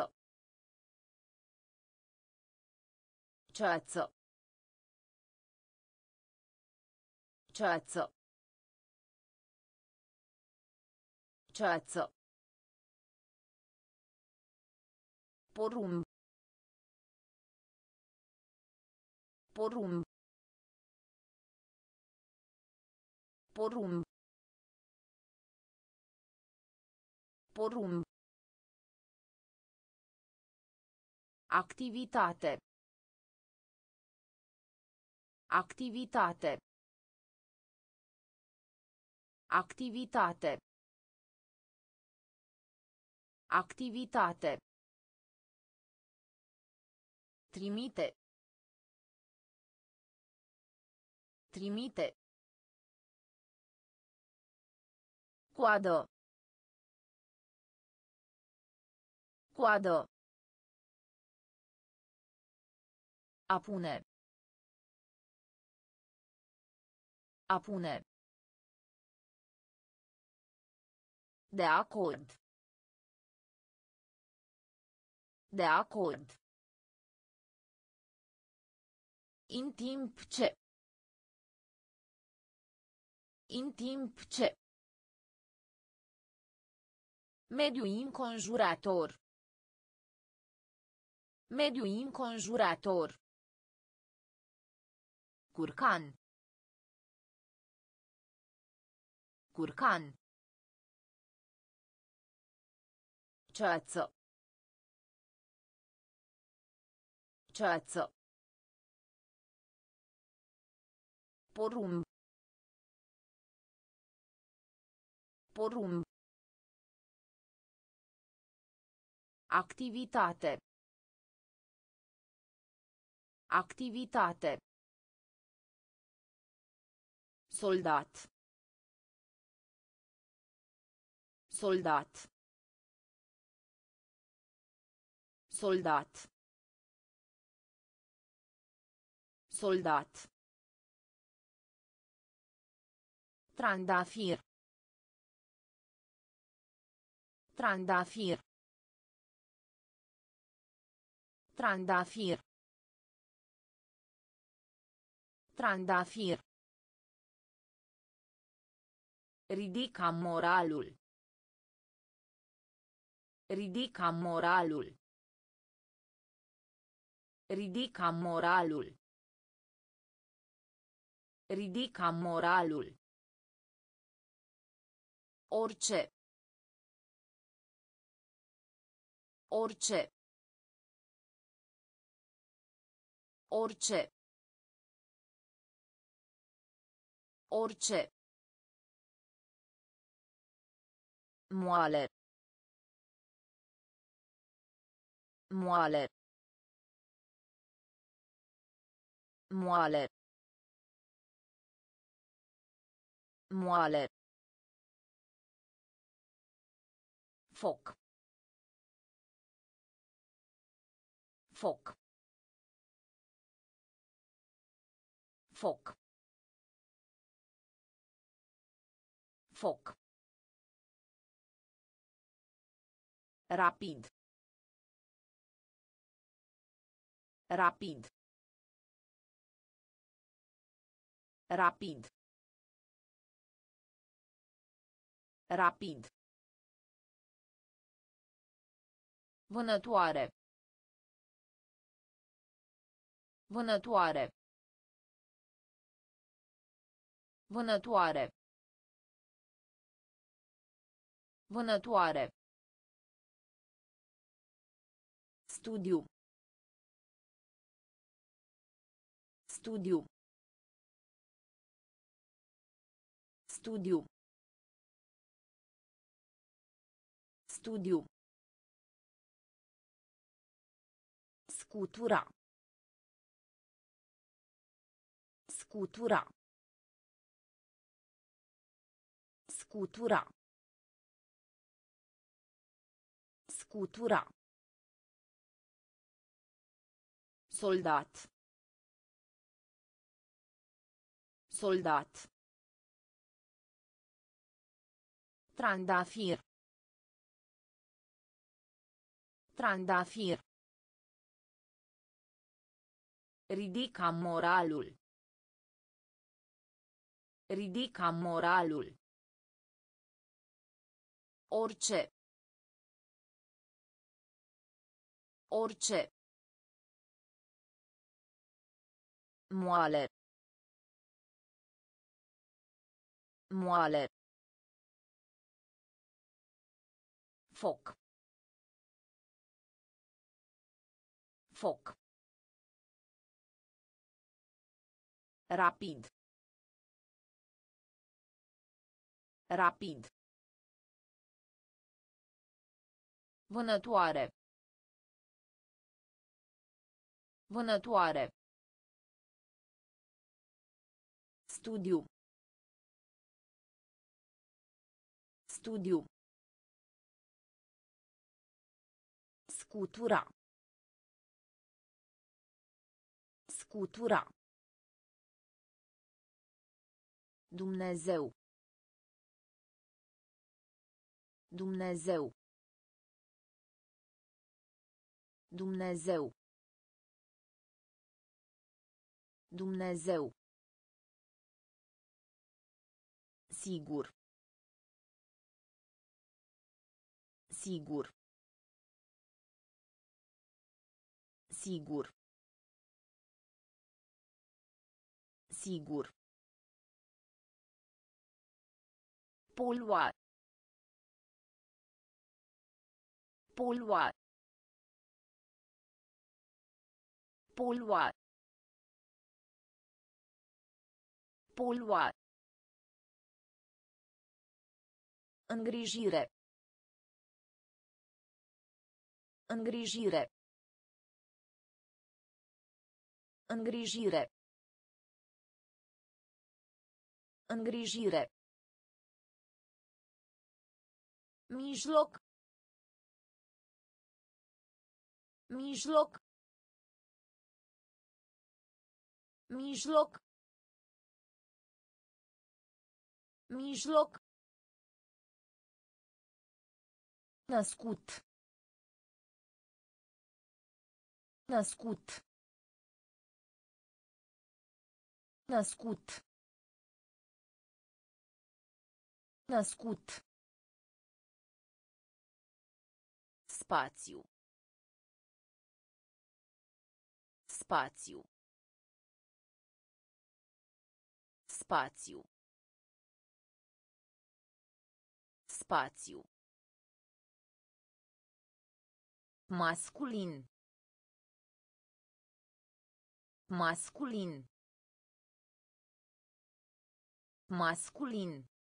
Ceață. Ceață. Ceață. Porumb. Porumb. Porumb. Porumb. Activitate. Activitate. Activitate. Activitate. Trimite. Trimite. Coadă. Coadă. A pune. A pune. De acord. De acord. În timp ce. În timp ce. Mediu înconjurător. Mediu înconjurător. Curcan. Curcan. Ceață. Ceață. Porumb. Porumb. Activitate. Activitate. Soldat. Soldat. Soldat. Soldat. Trandafir. Trandafir. Trandafir. Trandafir. Ridica moralul. Ridica moralul. Ridica moralul. Ridica moralul. Orice. Orice. Orice. Orice. Moale. Moale. Moale. Moale. Foc. Foc. Foc. Foc. Rapid. Rapid. Rapid. Rapid. Vânătoare. Vânătoare. Vânătoare. Vânătoare. Studiu. Studiu. Studiu. Studiu. Scutura. Scutura. Scutura. Scutura. Soldat. Soldat. Trandafir. Trandafir. Ridica moralul. Ridica moralul. Orice. Orice. Moale. Moale. Foc. Foc. Rapid. Rapid. Vânătoare. Vânătoare. Studiu. Studiu. Scutura. Scutura. Dumnezeu. Dumnezeu. Dumnezeu. Dumnezeu. Sigur. Sigur. Sigur. Sigur. Polua. Polua. Polua. Polua. Îngrijire. Îngrijire. Îngrijire. Îngrijire. Mijloc. Mijloc. Mijloc. Mijloc. Născut. Născut. Născut. Născut. Spațiu. Spațiu. Spațiu. Spațiu. Masculin. Masculin. Masculin.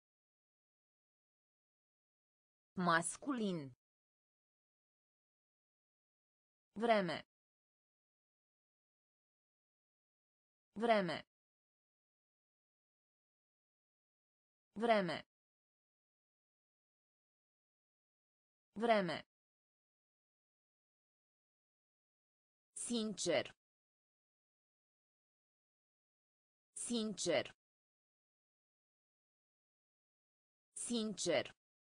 Masculin. Vreme. Vreme. Vreme. Vreme. Sincer. Sincer. Sincer.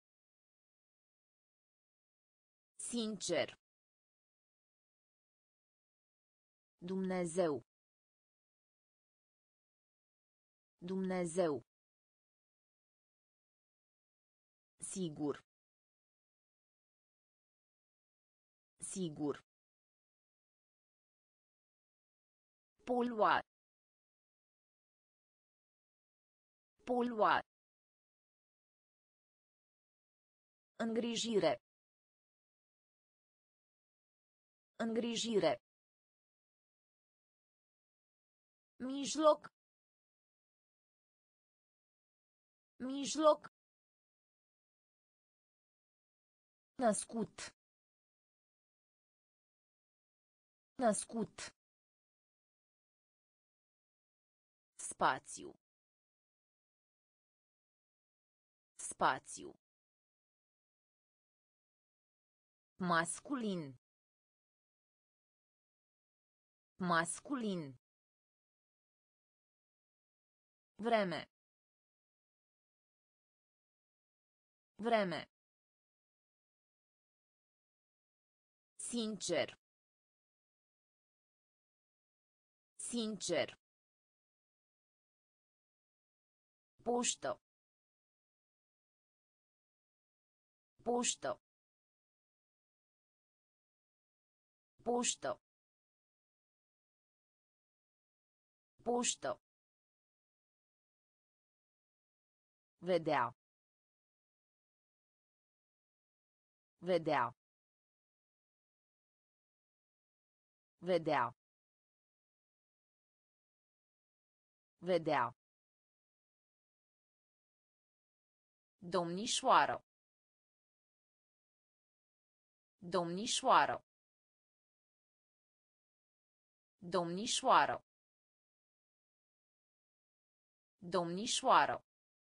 Sincer. Dumnezeu. Dumnezeu. Sigur. Sigur. Polua. Polua. Îngrijire. Îngrijire. Mijloc. Mijloc. Născut. Născut. Spațiu. Spațiu. Masculin. Masculin. Vreme. Vreme. Sincer. Sincer. Poștă. Poștă. Poștă. Poștă. Vedea. Vedea. Vedea. Vedea. Domnișoară. Domnișoară. Domnișoară. Domnișoară.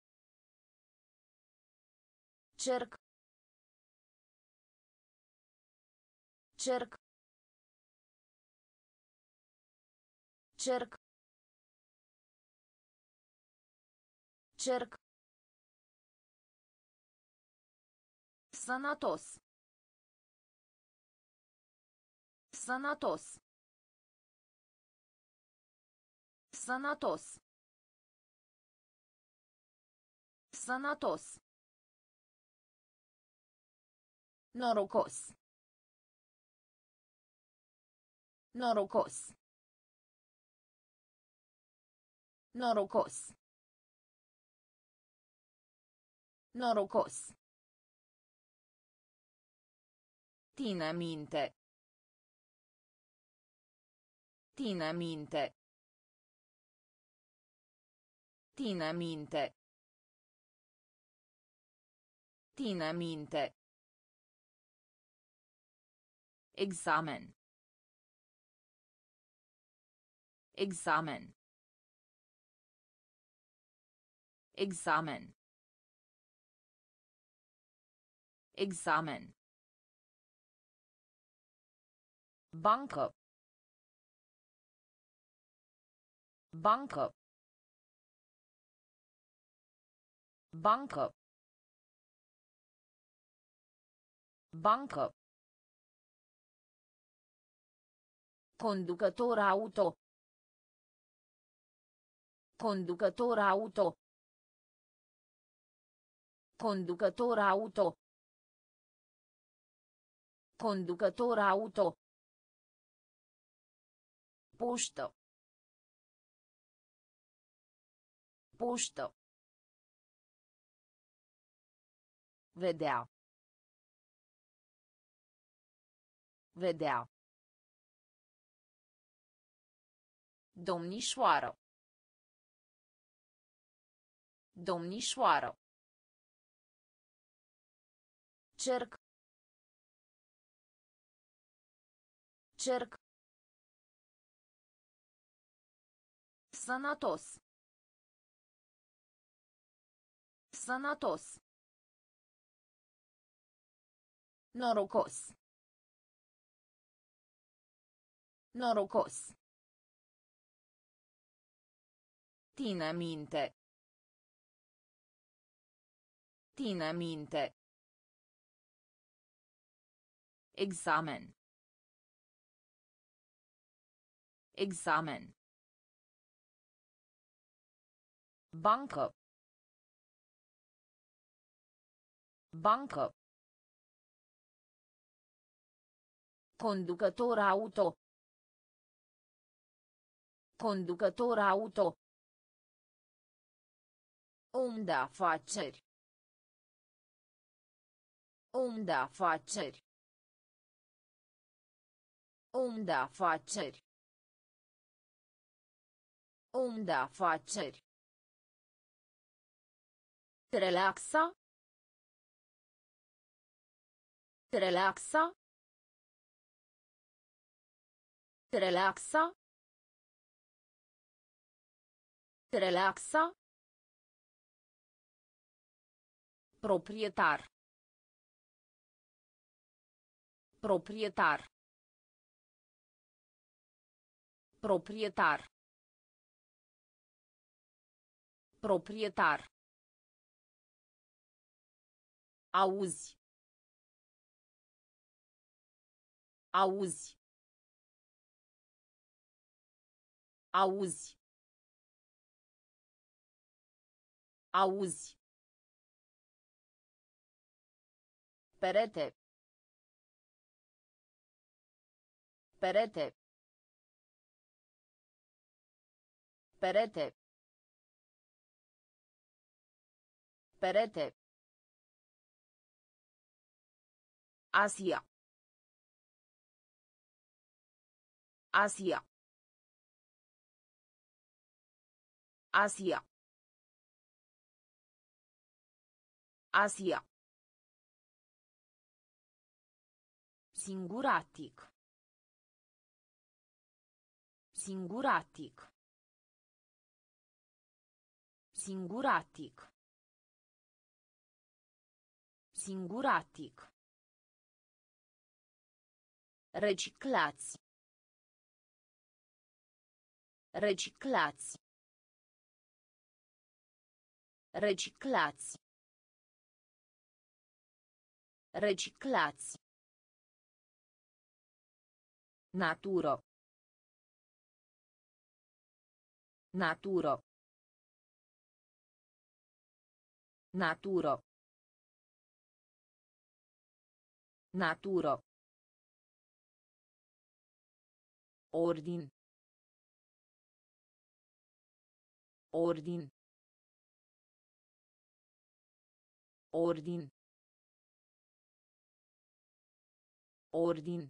Cerc. Cerc. Cerc. Cerc. Sănătos. Sănătos. Sănătos. Sănătos. Norocos. Norocos. Norocos. Norocos. Ține minte. Ține minte. Ține minte. Ține minte. Examen. Examen. Examen. Examen. Bancă. Bancă. Bancă. Bancă. Conducător auto. Conducător auto. Conducător auto. Conducător auto. Poștă. Poștă. Vedea. Vedea. Domnișoară. Domnișoară. Cerc. Cerc. Sănătos. Sănătos. Norocos. Norocos. Ține minte. Ține minte. Examen. Examen. Bancă. Bancă. Conducător auto. Conducător auto. Om de afaceri. Om de afaceri. Om de afaceri. Om de afaceri. Relaxa. Relaxa. Relaxa. Relaxa. Proprietar. Proprietar. Proprietar. Proprietar. Auzi. Auzi. Auzi. Auzi. Perete. Perete. Perete. Perete. Asia. Asia. Asia. Asia. Singuratic. Singuratic. Singuratic. Singuratic. Reciclați. Reciclați. Reciclați. Reciclați. Naturo. Naturo. Naturo. Naturo. Ordin. Ordin. Ordin. Ordin.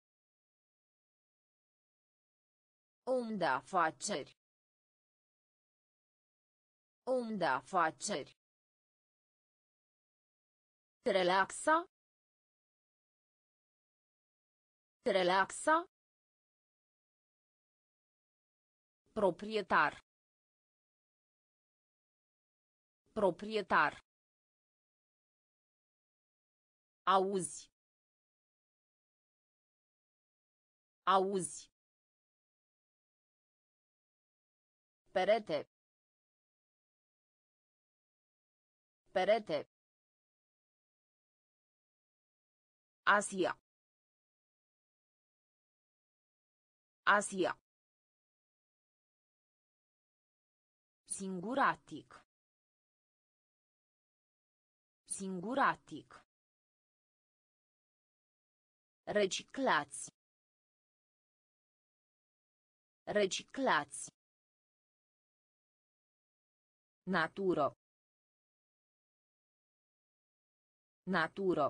Om de afaceri. Om de afaceri. Relaxa. Relaxa. Proprietar. Proprietar. Auzi. Auzi. Perete. Perete. Asia. Asia. Singuratic. Singuratic. Reciclați. Reciclați. Naturo. Naturo.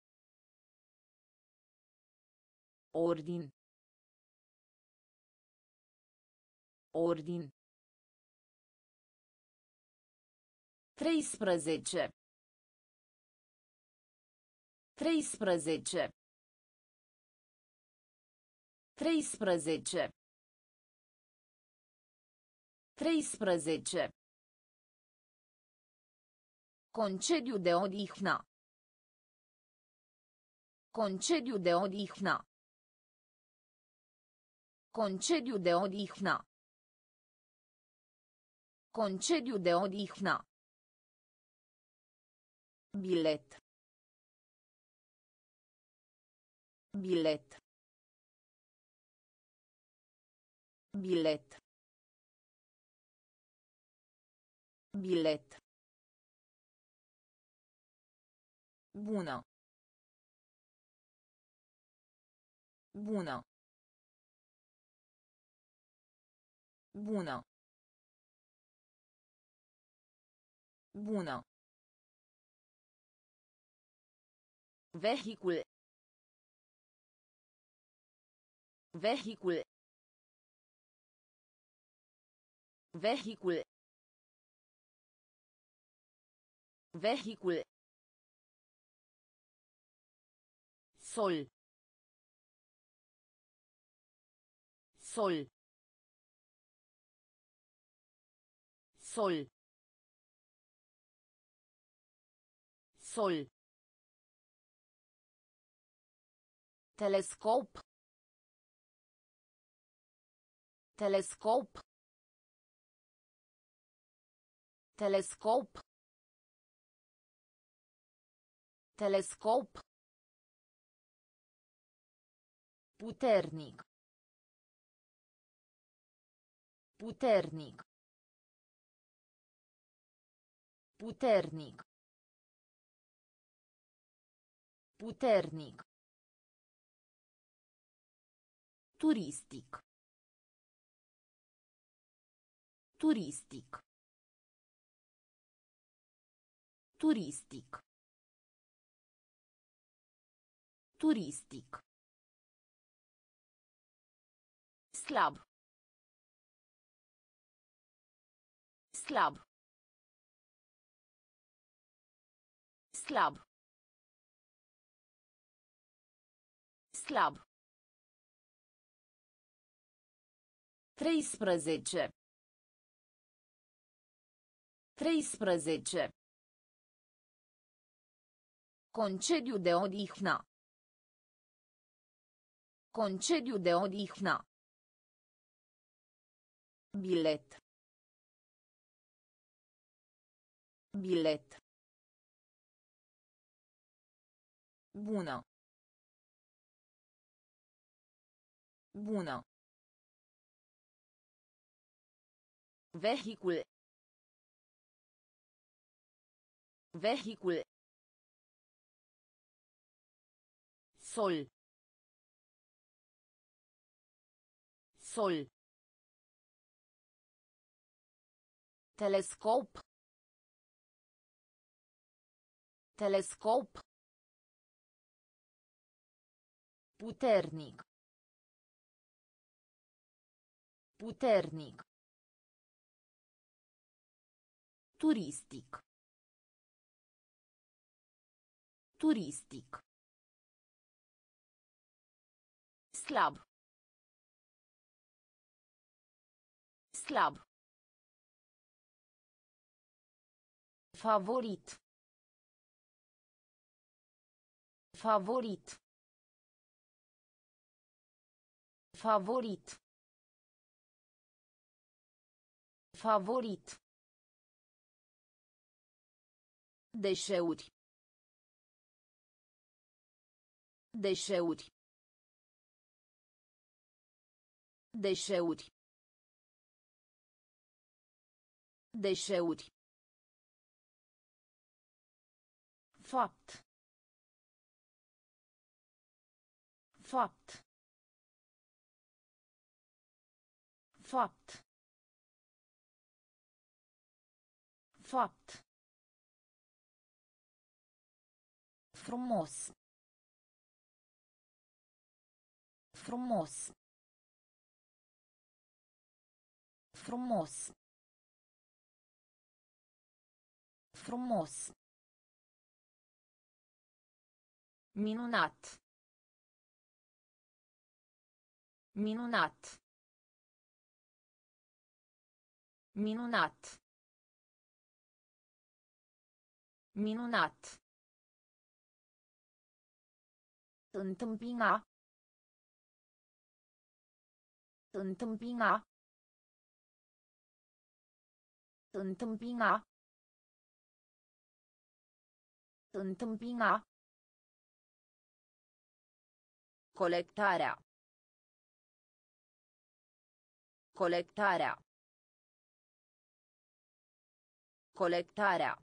Ordin. Ordin. 13. 13. 13. 13. Concediu de odihnă. Concediu de odihnă. Concediu de odihnă. Concediu de odihnă. Bilet. Bilet. Bilet. Bilet. Bună. Bună. Bună. Bună. Vehicul. Vehicul. Vehicul. Vehicul. Sol. Sol. Sol. Sol. Telescop. Telescop. Telescop. Telescop. Puternic. Puternic. Puternic. Puternic. Turistic. Turistic. Turistic. Turistic. Slab. Slab. Slab. Slab. 13. 13. Concediu de odihnă. Concediu de odihnă. Bilet. Bilet. Bună. Bună. Vehicul. Vehicul. Sol. Sol. Telescop. Telescop. Puternic. Puternic. Turistic. Turistic. Slab. Slab. Favorit. Favorit. Favorit. Favorit. Deșeuri. Deșeuri. Deșeuri. Deșeuri. Fapt. Fapt. Fapt. Fapt. Frumos. Frumos. Frumos. Frumos. Minunat. Minunat. Minunat. Minunat. Întâmpina. Întâmpina. Întâmpina. Întâmpina. Colectarea. Colectarea. Colectarea.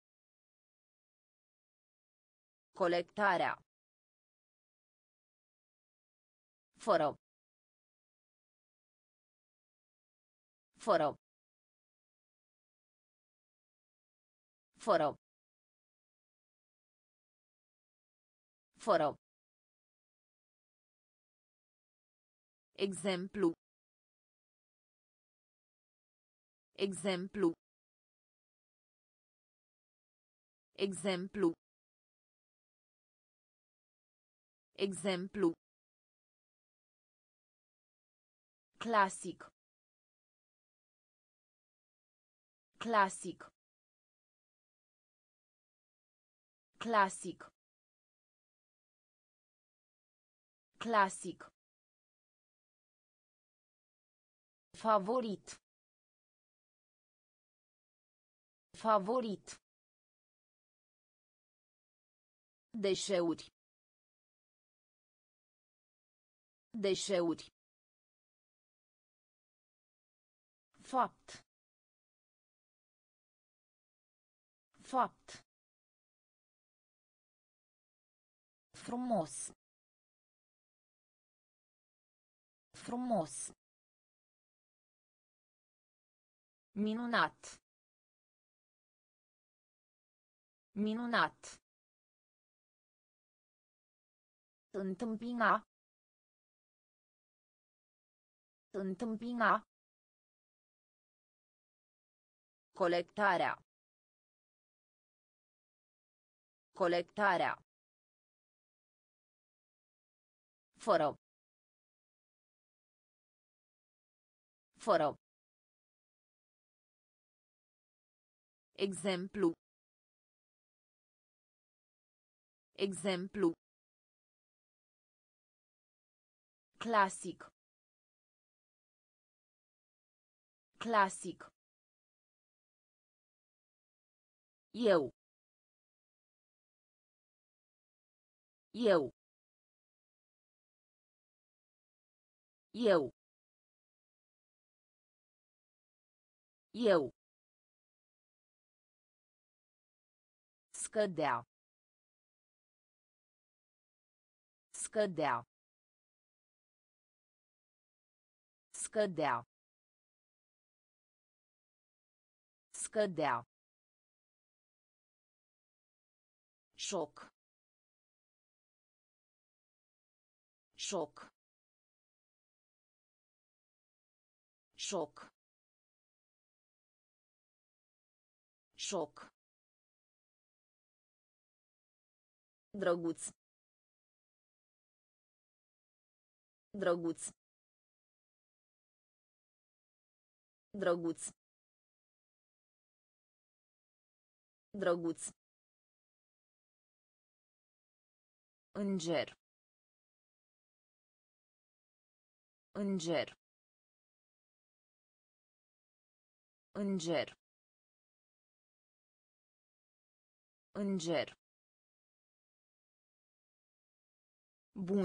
Colectarea. Fără. Fără. Fără. Fără. Exemplu. Exemplu. Exemplu. Exemplu. Clasic. Clasic. Clasic. Clasic. Favorit. Favorit. Deșeuri. Deșeuri. Fapt. Fapt. Frumos. Frumos. Minunat. Minunat. Întâmpina. Întâmpina. Colectarea. Colectarea. Fără. Fără. Exemplu. Exemplu. Clasic. Clasic. Eu. Eu. Eu. Eu. Scădea. Scădea. Scădea. Scădea. Șoc. Șoc. Șoc. Șoc. Drăguț. Drăguț. Drăguț. Drăguț. Înger. Înger. Înger. Înger. Bun.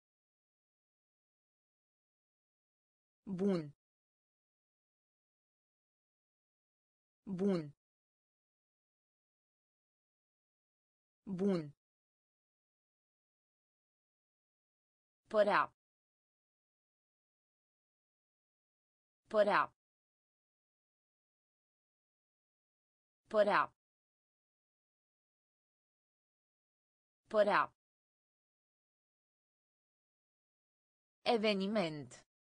Bun. Bun. Bun. Părea. Părea. Părea. Părea. Eveniment.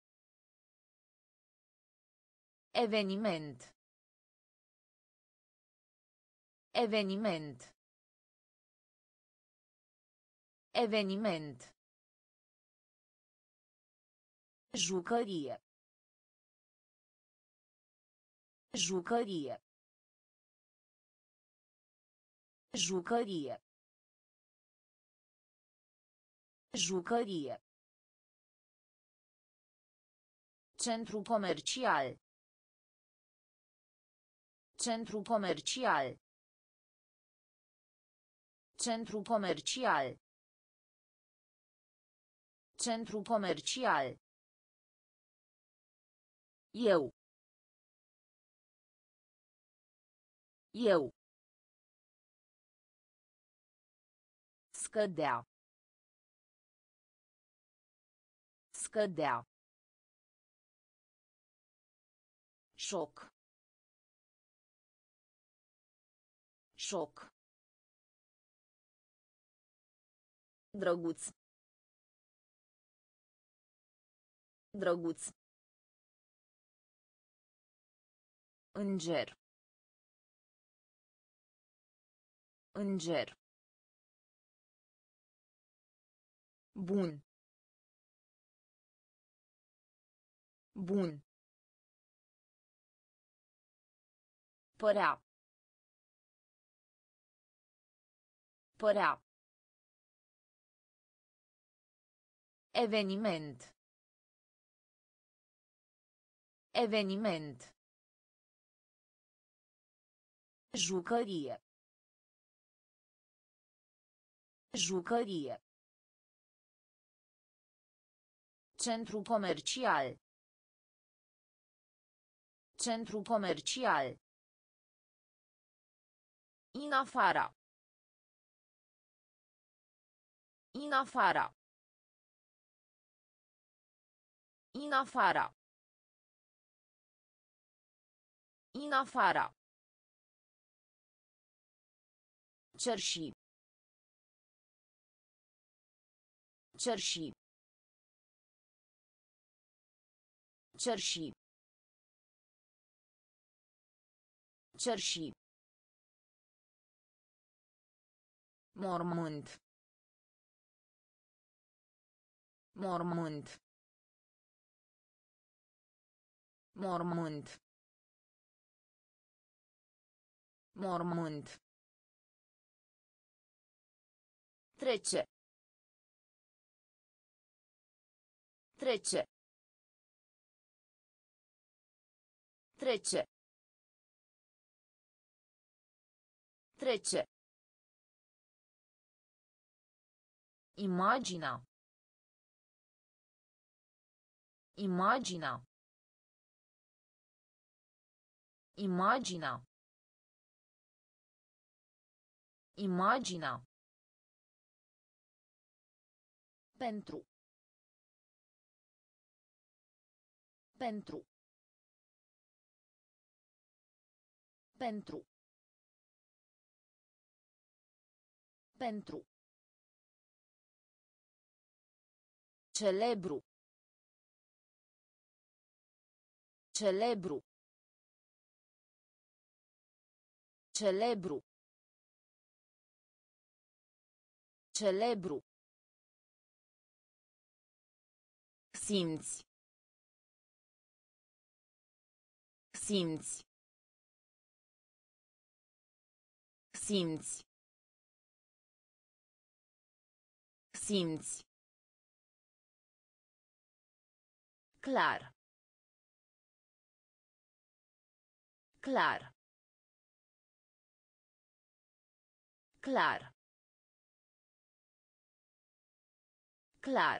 Eveniment. Eveniment. Eveniment. Jucărie. Jucărie. Jucărie. Jucărie. Centru comercial. Centru comercial. Centru comercial. Centru comercial. Eu. Eu. Scădea. Scădea. Șoc. Șoc. Drăguț. Drăguț. Înger. Înger. Bun. Bun. Părea. Părea. Eveniment. Eveniment. Jucărie. Jucărie. Centru comercial. Centru comercial. In afara. In afara. In afara. In afara. Cerși. Cerși. Cerși. Cerși. Mormânt. Mormânt. Mormânt. Mormânt. Trece. Trece. Trece. Trece. Imagina. Imagina. Imagina. Imagina. Pentru. Pentru. Pentru. Pentru. Celebru. Celebru. Celebru. Celebru. Simți. Simți. Simți. Simți. Clar. Clar. Clar. Clar.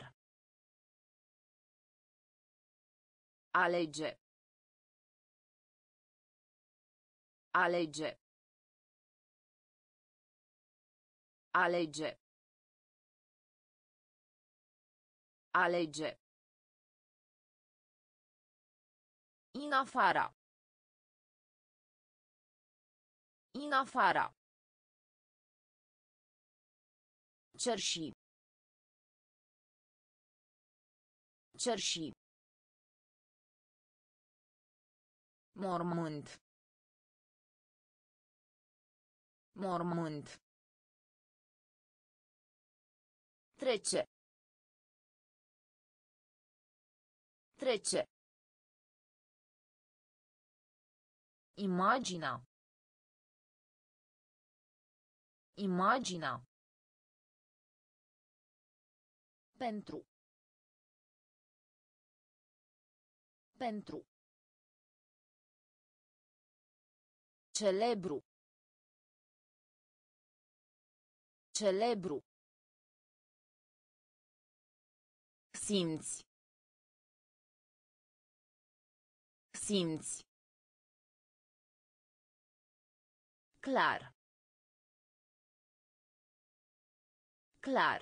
Alege. Alege. Alege. Alege. In afara. In afara. Cerși. Cerși. Mormânt. Mormânt. Trece. Trece. Imagina. Imagina. Pentru. Pentru. Celebru. Celebru. Simți. Simți. Clar. Clar.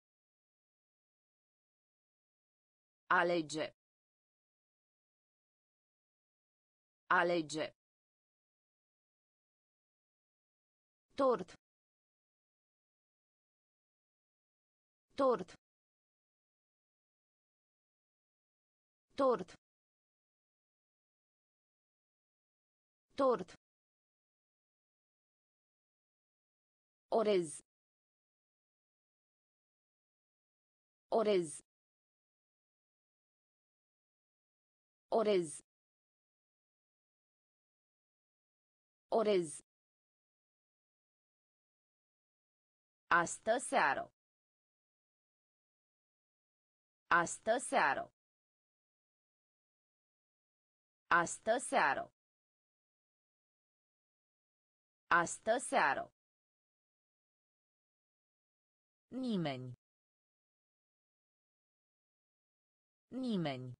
Alege. Alege. Tort. Tort. Tort. Tort. Orez. Orez. Orez. Orez. Astă seară. Astă seară. Astă seară. Astă seară. Nimeni. Nimeni.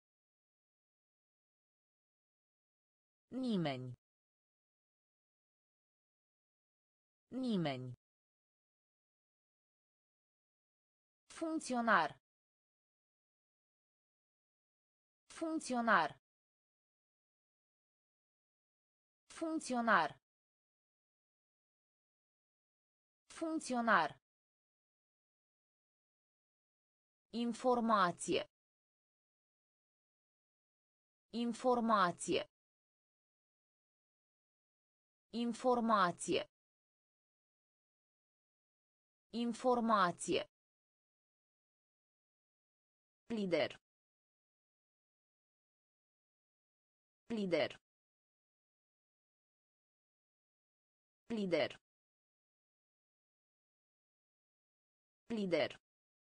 Nimeni. Nimeni. Funcționar. Funcționar. Funcționar. Funcționar. Informație. Informație. Informație. Informație. Lider. Lider. Lider. Lider.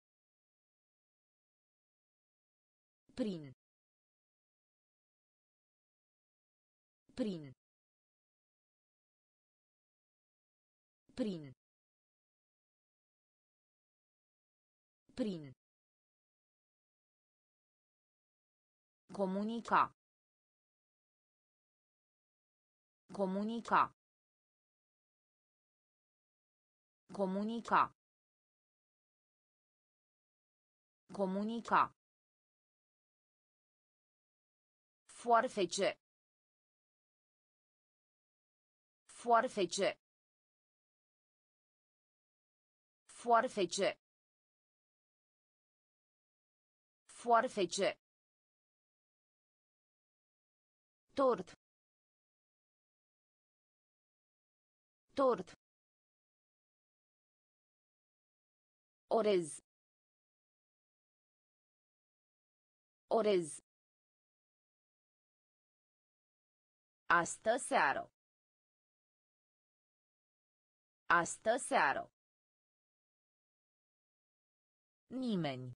Prin. Prin. Prin. Prin. Comunica. Comunica. Comunica. Comunica. Foarfece. Foarfece. Foarfece. Foarfece. Tort. Tort. Orez. Orez. Astă seară. Astă seară. Nimeni.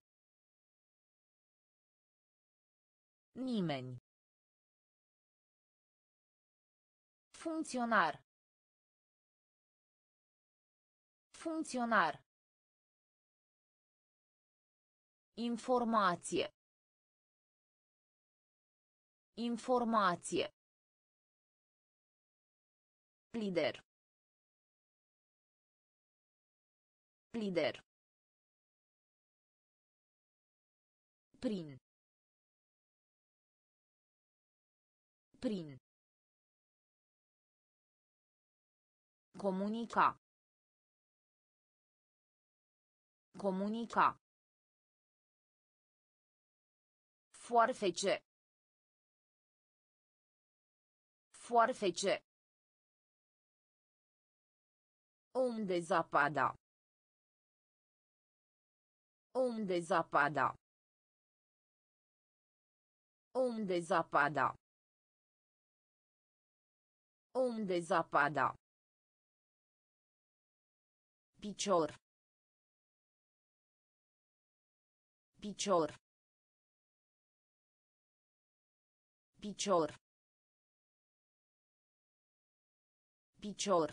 Nimeni. Funcționar. Funcționar. Informație. Informație. Lider. Lider. Prin. Prin. Comunica. Comunica. Foarfece. Foarfece. Unde zapada. Unde zapada. Unde zapada. Unde zapada. Picior. Picior. Picior. Picior.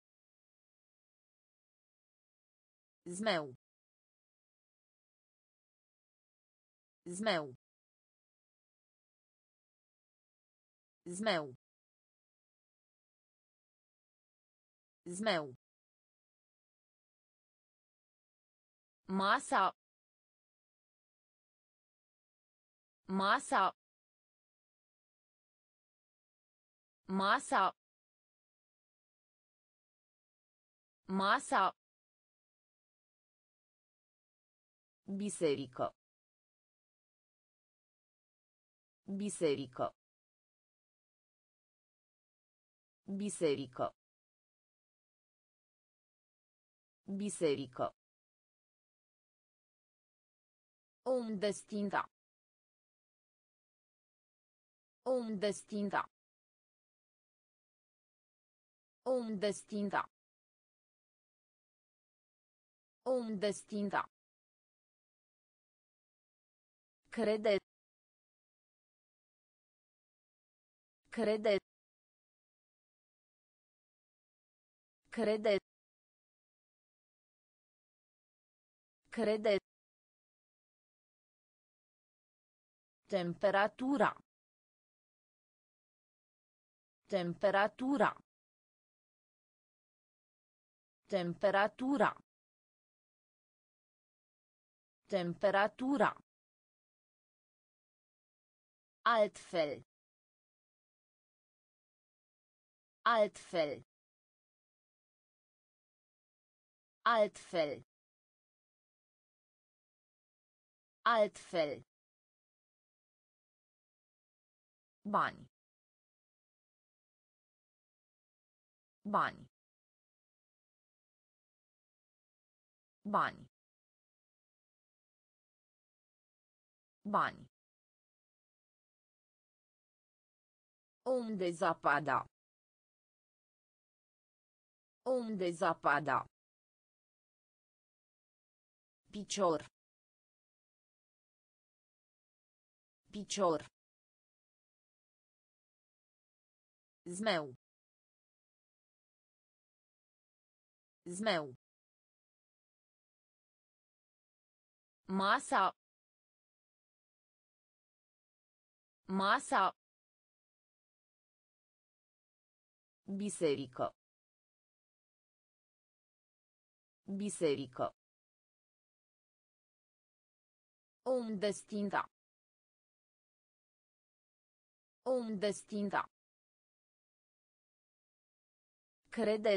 Zmeu. Zmeu. Zmeu. Zmeu. Masa. Masa. Masa. Masa. Biserică. Biserică. Biserică. Biserică. Unde stinta. Unde stinta. Unde stinta. Unde stinta. Crede. Crede. Crede. Crede. Temperatura. Temperatura. Temperatura. Temperatura. Altfel. Altfel. Altfel. Altfel. Bani. Bani. Bani. Bani. Unde zapada. Unde zapada. Picior. Picior. Zmeu. Zmeu. Masa. Masa. Biserică. Biserică. Om destinda. Om destinda. Crede.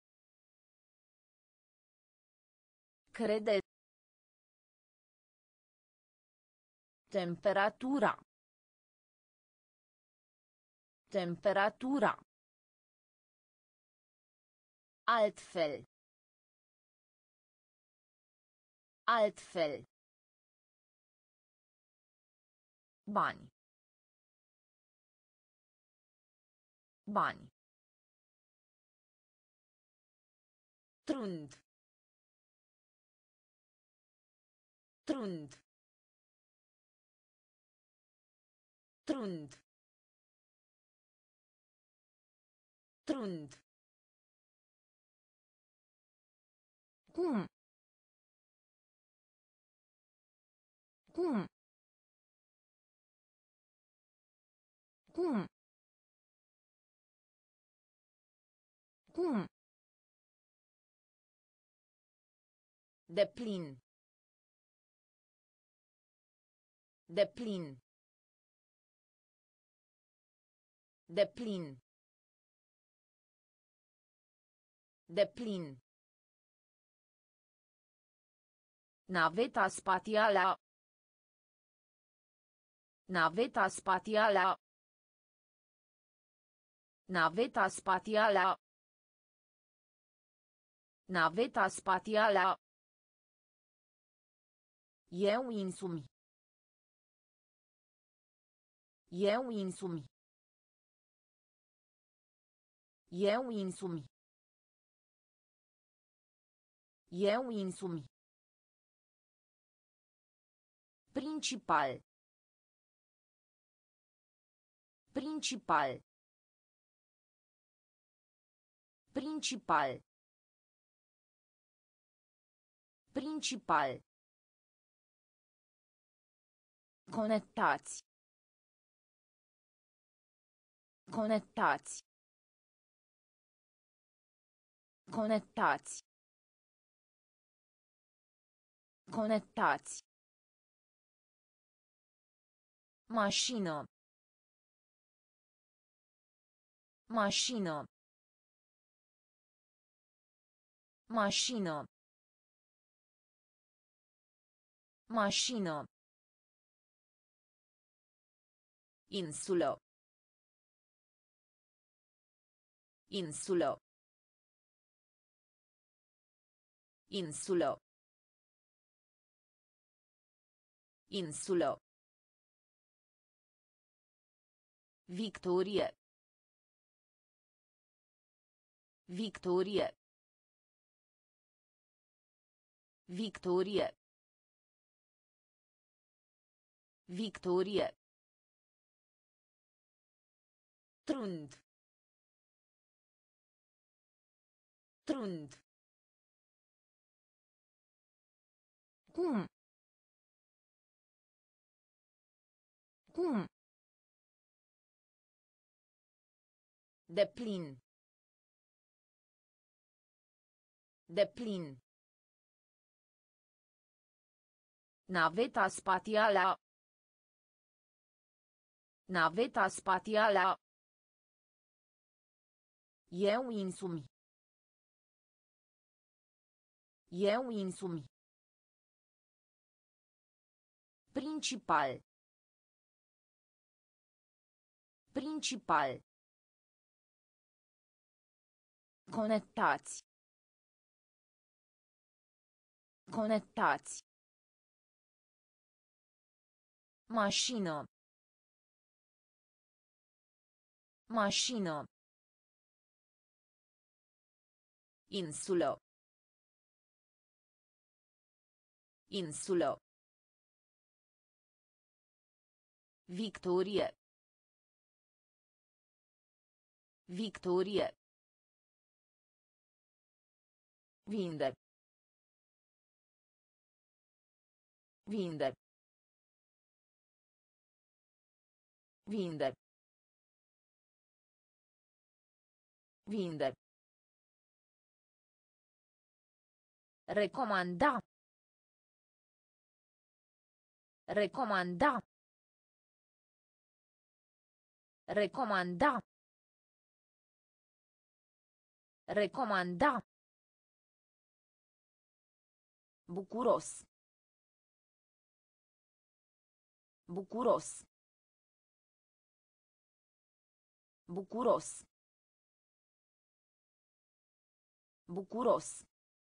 Crede. Temperatura. Temperatura. Altfel. Altfel. Bani. Bani. Trund. Trund. Trund. Trund. Cum? Cum? Cum? Cum? Deplin. Deplin. Deplin. Deplin. Naveta spațială. Naveta spațială. Naveta spațială. Naveta spațială. Eu însumi. Eu însumi. Eu însumi. Eu însumi. Principal. Principal. Principal. Principal. Conectați. Conectați. Conectați. Conectați. Mașină. Mașină. Mașină. Mașină. Insulă. Insulă. Insulă. Insulă. Victorie. Victorie. Victorie. Victorie. Trund. Trund. Cum? Cum? Deplin. Deplin. Naveta spațială. Naveta spațială. Eu însumi. Eu însumi. Principal. Principal. Conectați. Conectați. Mașină. Mașină. Insulă. Insulă. Victorie. Victorie. Vinde. Vinde. Vinde. Vinde. Recomanda. Recomanda. Recomanda. Recomanda. Bucuros. Bucuros. Bucuros. Bucuros.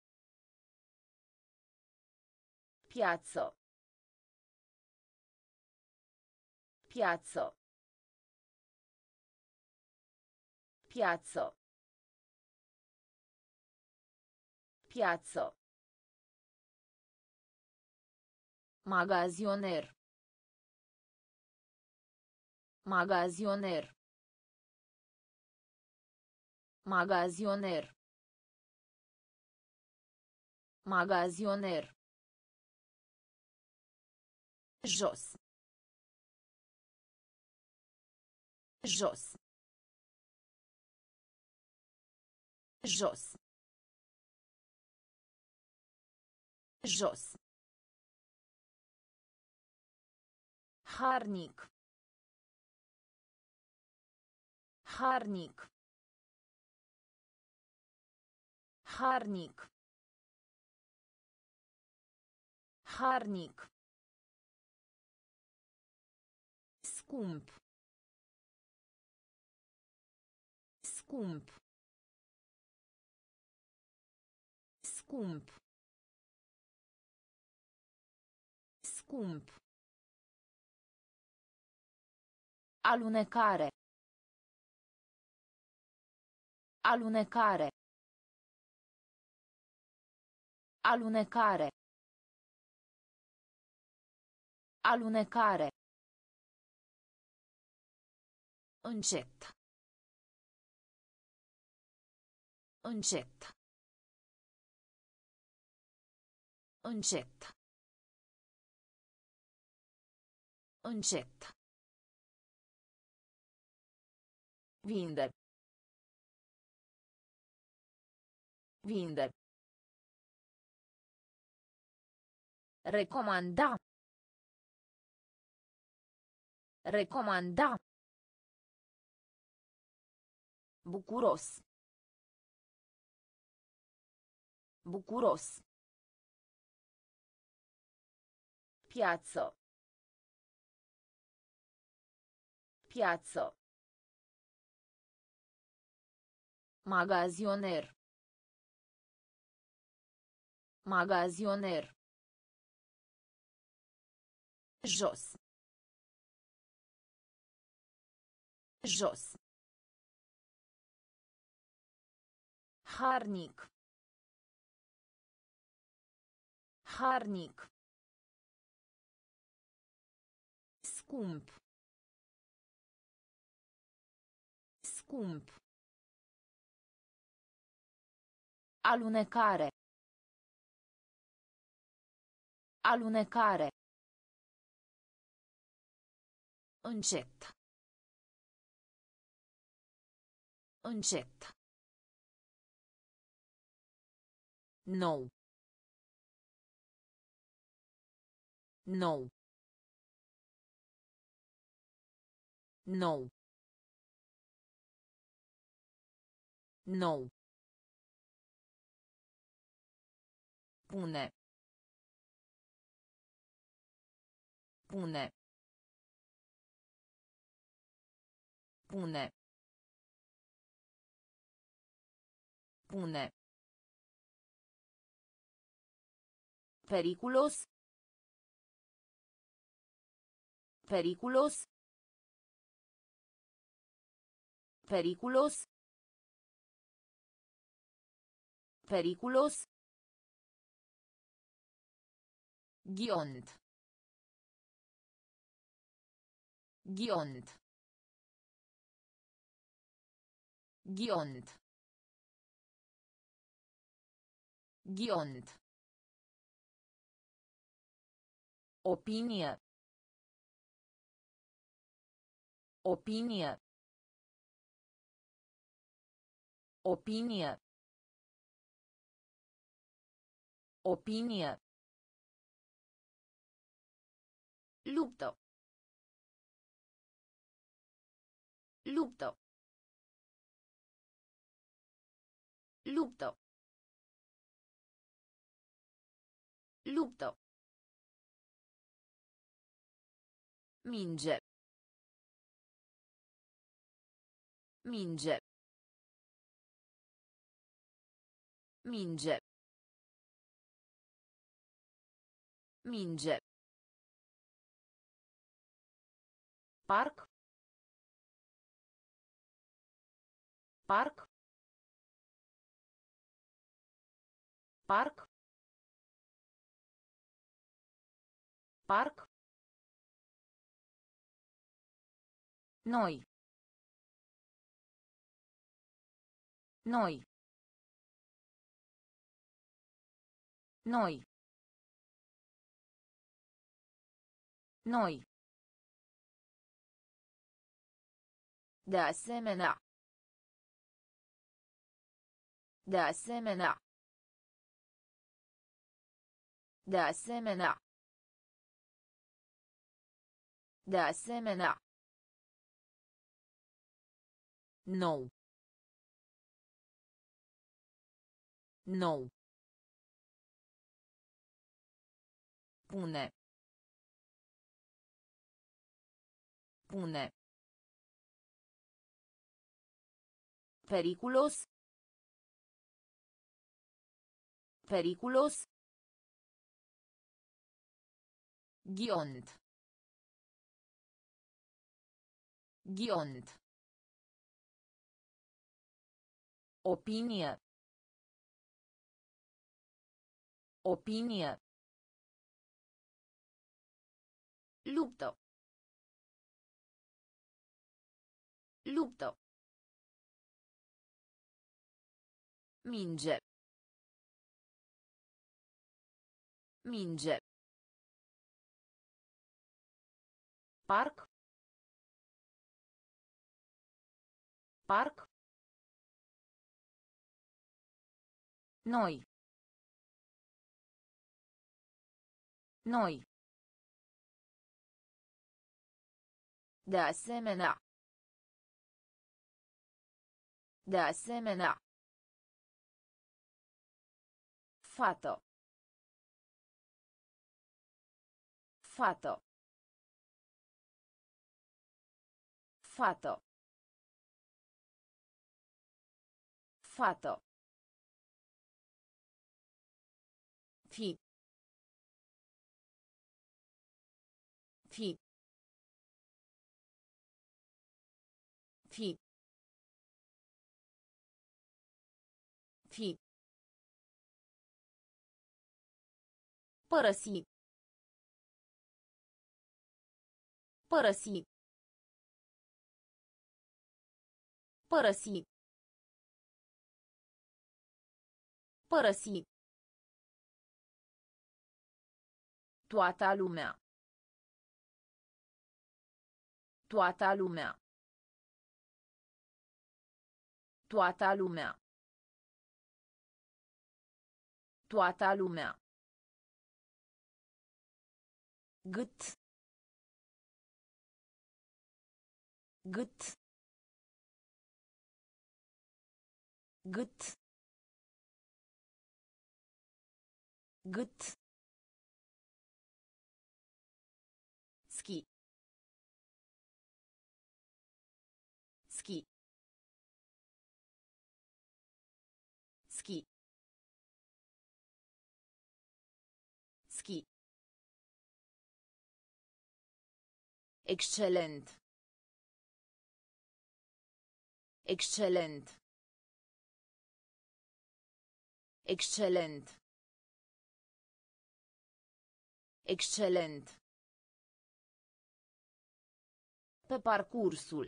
Piazzo. Piazzo. Piazzo. Piazzo. Magazioner. Magazioner. Magazioner. Magazioner. Jos. Jos. Jos. Jos. Harnic. Harnic. Harnic. Harnic. Scump. Scump. Scump. Scump. Alunecare. Alunecare. Alunecare. Alunecare. Încet. Încet. Încet. Încet. Vinde. Vinde. Recomanda. Recomanda. Bucuros. Bucuros. Piazzo. Piazzo. Magazioner. Magazioner. Jos. Jos. Harnic. Harnic. Scump. Scump. Alunecare. Alunecare. Încet. Încet. Nou. Nou. Nou. Nou. Pune. Pune. Pune. Pune. Periculos. Periculos. Periculos. Periculos. Ghiont. Ghiont. Ghiont. Ghiont. Opinie. Opinie. Opinie. Opinie. Luptă. Luptă. Luptă. Luptă. Minge. Minge. Minge. Minge. Parc. Parc. Parc. Parc. Noi. Noi. Noi. Noi. De asemenea. De asemenea. De asemenea. De asemenea. Nou. Nou. Pune. Pune. Periculos. Periculos. Ghiont. Ghiont. Opinie. Opinie. Luptă. Luptă. Minge. Minge. Parc. Parc. Noi. Noi. De asemenea. De asemenea. Fată. Fată. Fată. Fată. Fi. Fi. Fi. Fi. Părăsi. Părăsi. Părăsi. Părăsi. Toată lumea. Toată lumea. Toată lumea. Toată lumea. Gât. Gât. Gât. Gât. Ski. Ski. Ski. Ski. Excelent. Excelent. Excelent. Excelent. Pe parcursul.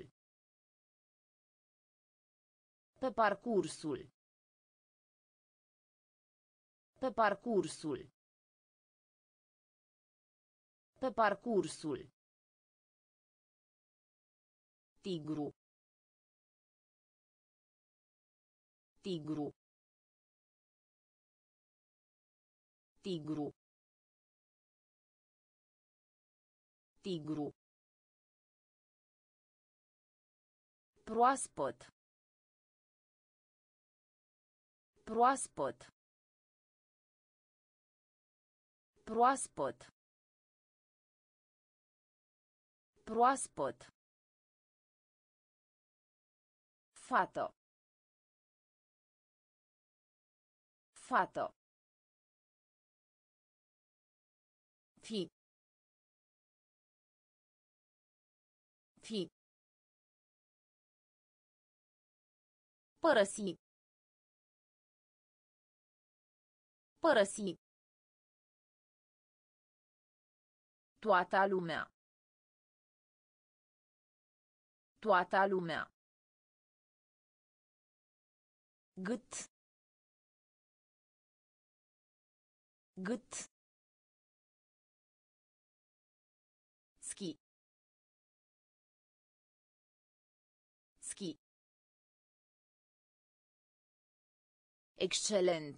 Pe parcursul. Pe parcursul. Pe parcursul. Tigru. Tigru. Tigru. Tigru. Proaspăt. Proaspăt. Proaspăt. Proaspăt. Fată. Fată. Fi. Fi. Părăsi. Părăsi. Toată lumea. Toată lumea. Gât. Gât. Schi. Schi. Excelent.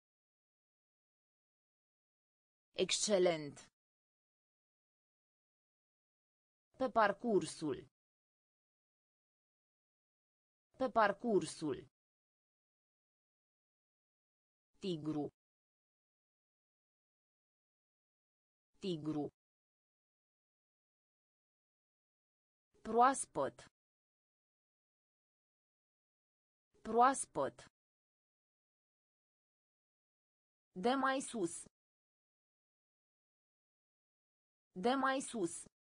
Excelent. Pe parcursul. Pe parcursul. Tigru. Tigru. Proaspăt. Proaspăt. De mai sus. De mai sus.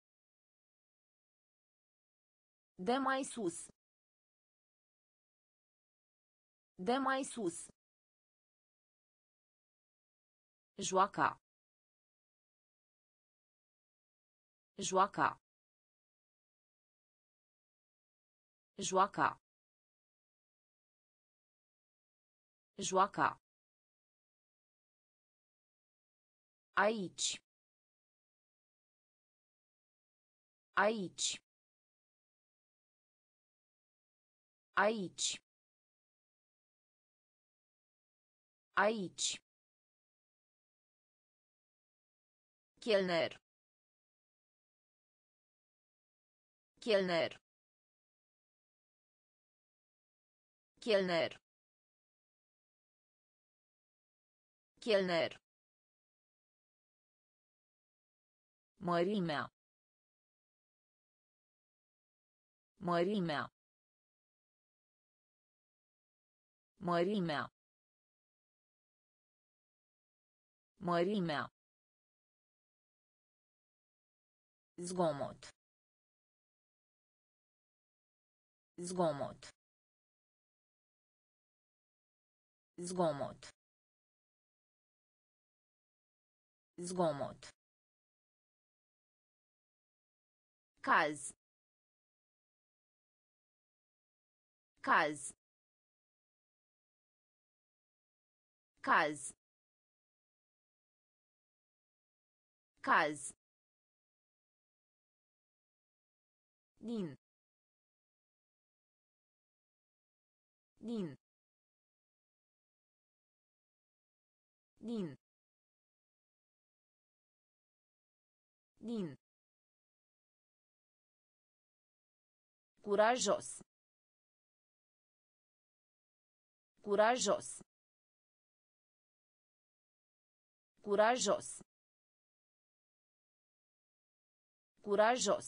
De mai sus. De mai sus. Joaca. Joaca. Joaca. Joaca. Aici. Aici. Aici. Aici. Chelner. Chelner. Chelner. Chelner. Mărimea. Mărimea. Mărimea. Mărimea. Zgomot. Zgomot. Zgomot. Zgomot. Caz. Caz. Caz. Caz. Din. Din. Din. Din. Curajos. Curajos. Curajos. Curajos.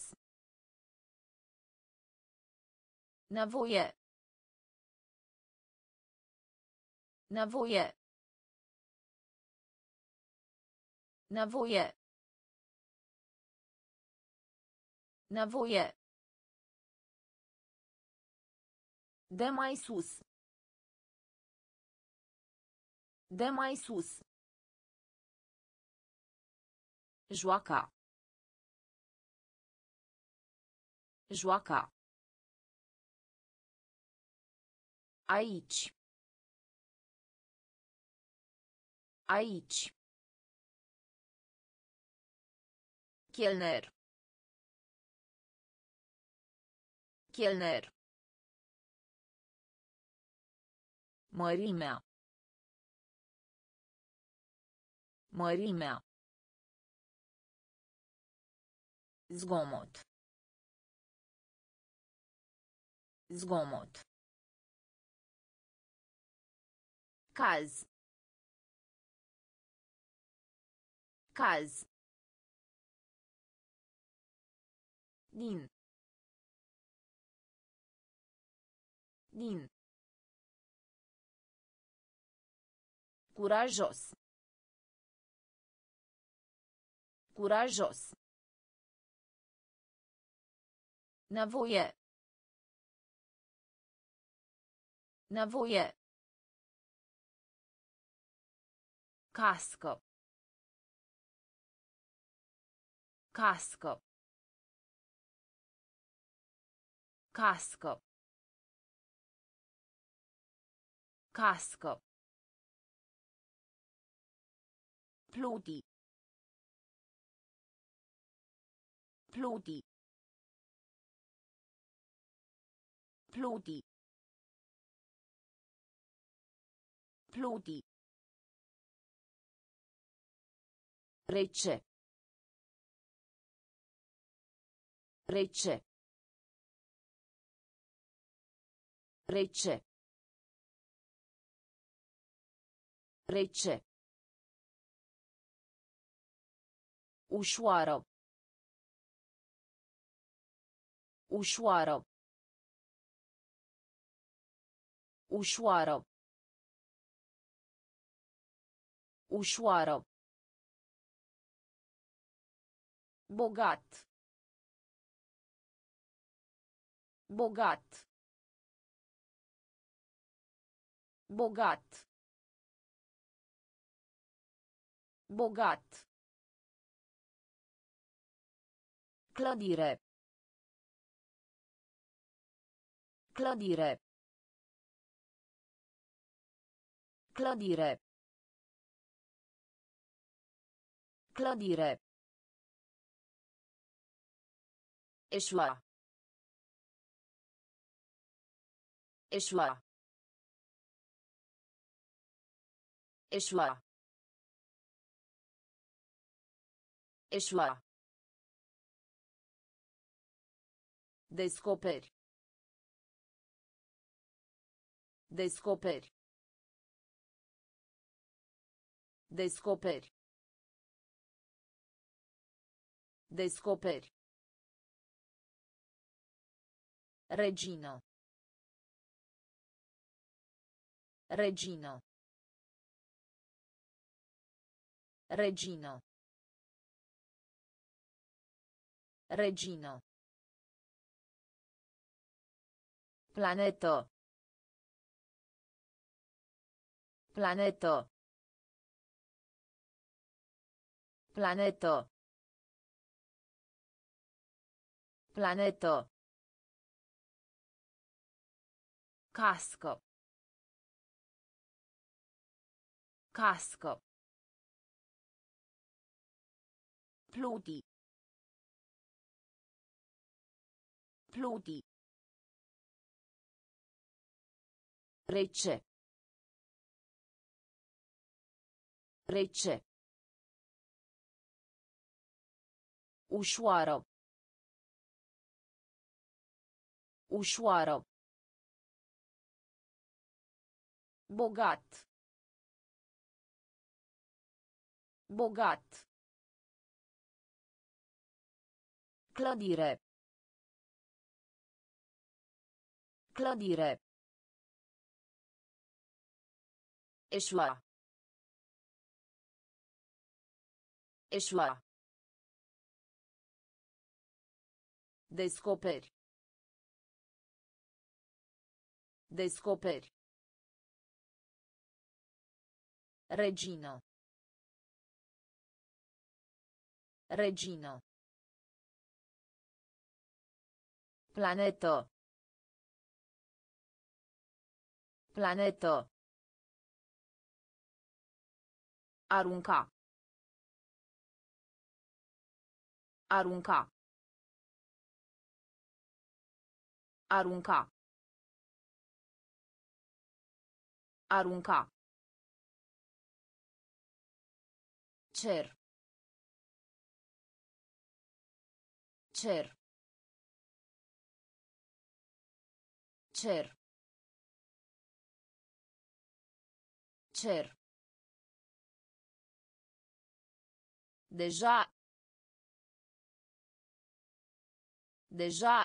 Nevoie. Nevoie. Nevoie. Nevoie. De mai sus. De mai sus. Joaca. Joaca. Aici. Aici. Chelner. Chelner. Mărimea. Mărimea. Zgomot. Zgomot. Caz. Caz. Din. Din. Curajos. Curajos. Nevoie. Nevoie. Cască. Cască. Cască. Cască. Pluti. Pluti. Pluti. Pluti. Rece. Rece. Rece. Rece. Ușoară. Ușoară. Ușoară. Ușoară. Bogat. Bogat. Bogat. Bogat. Clădire. Clădire. Clădire. Clădire. Eșua. Eșua. Eșua. Eșua. Descoperi. Descoperi. Descoperi. Descoperi. Regino. Regino. Regino. Regino. Planetă. Planetă. Planetă. Planetă. Cască. Cască. Pluti. Pluti. Rece. Rece. Ușoară. Ușoară. Bogat. Bogat. Clădire. Clădire. Eșua. Eșua. Descoperi. Descoperi. Regino. Regino. Planetă. Planetă. Arunca. Arunca. Arunca. Arunca. Cer. Cer. Cer. Cer. Deja. Deja.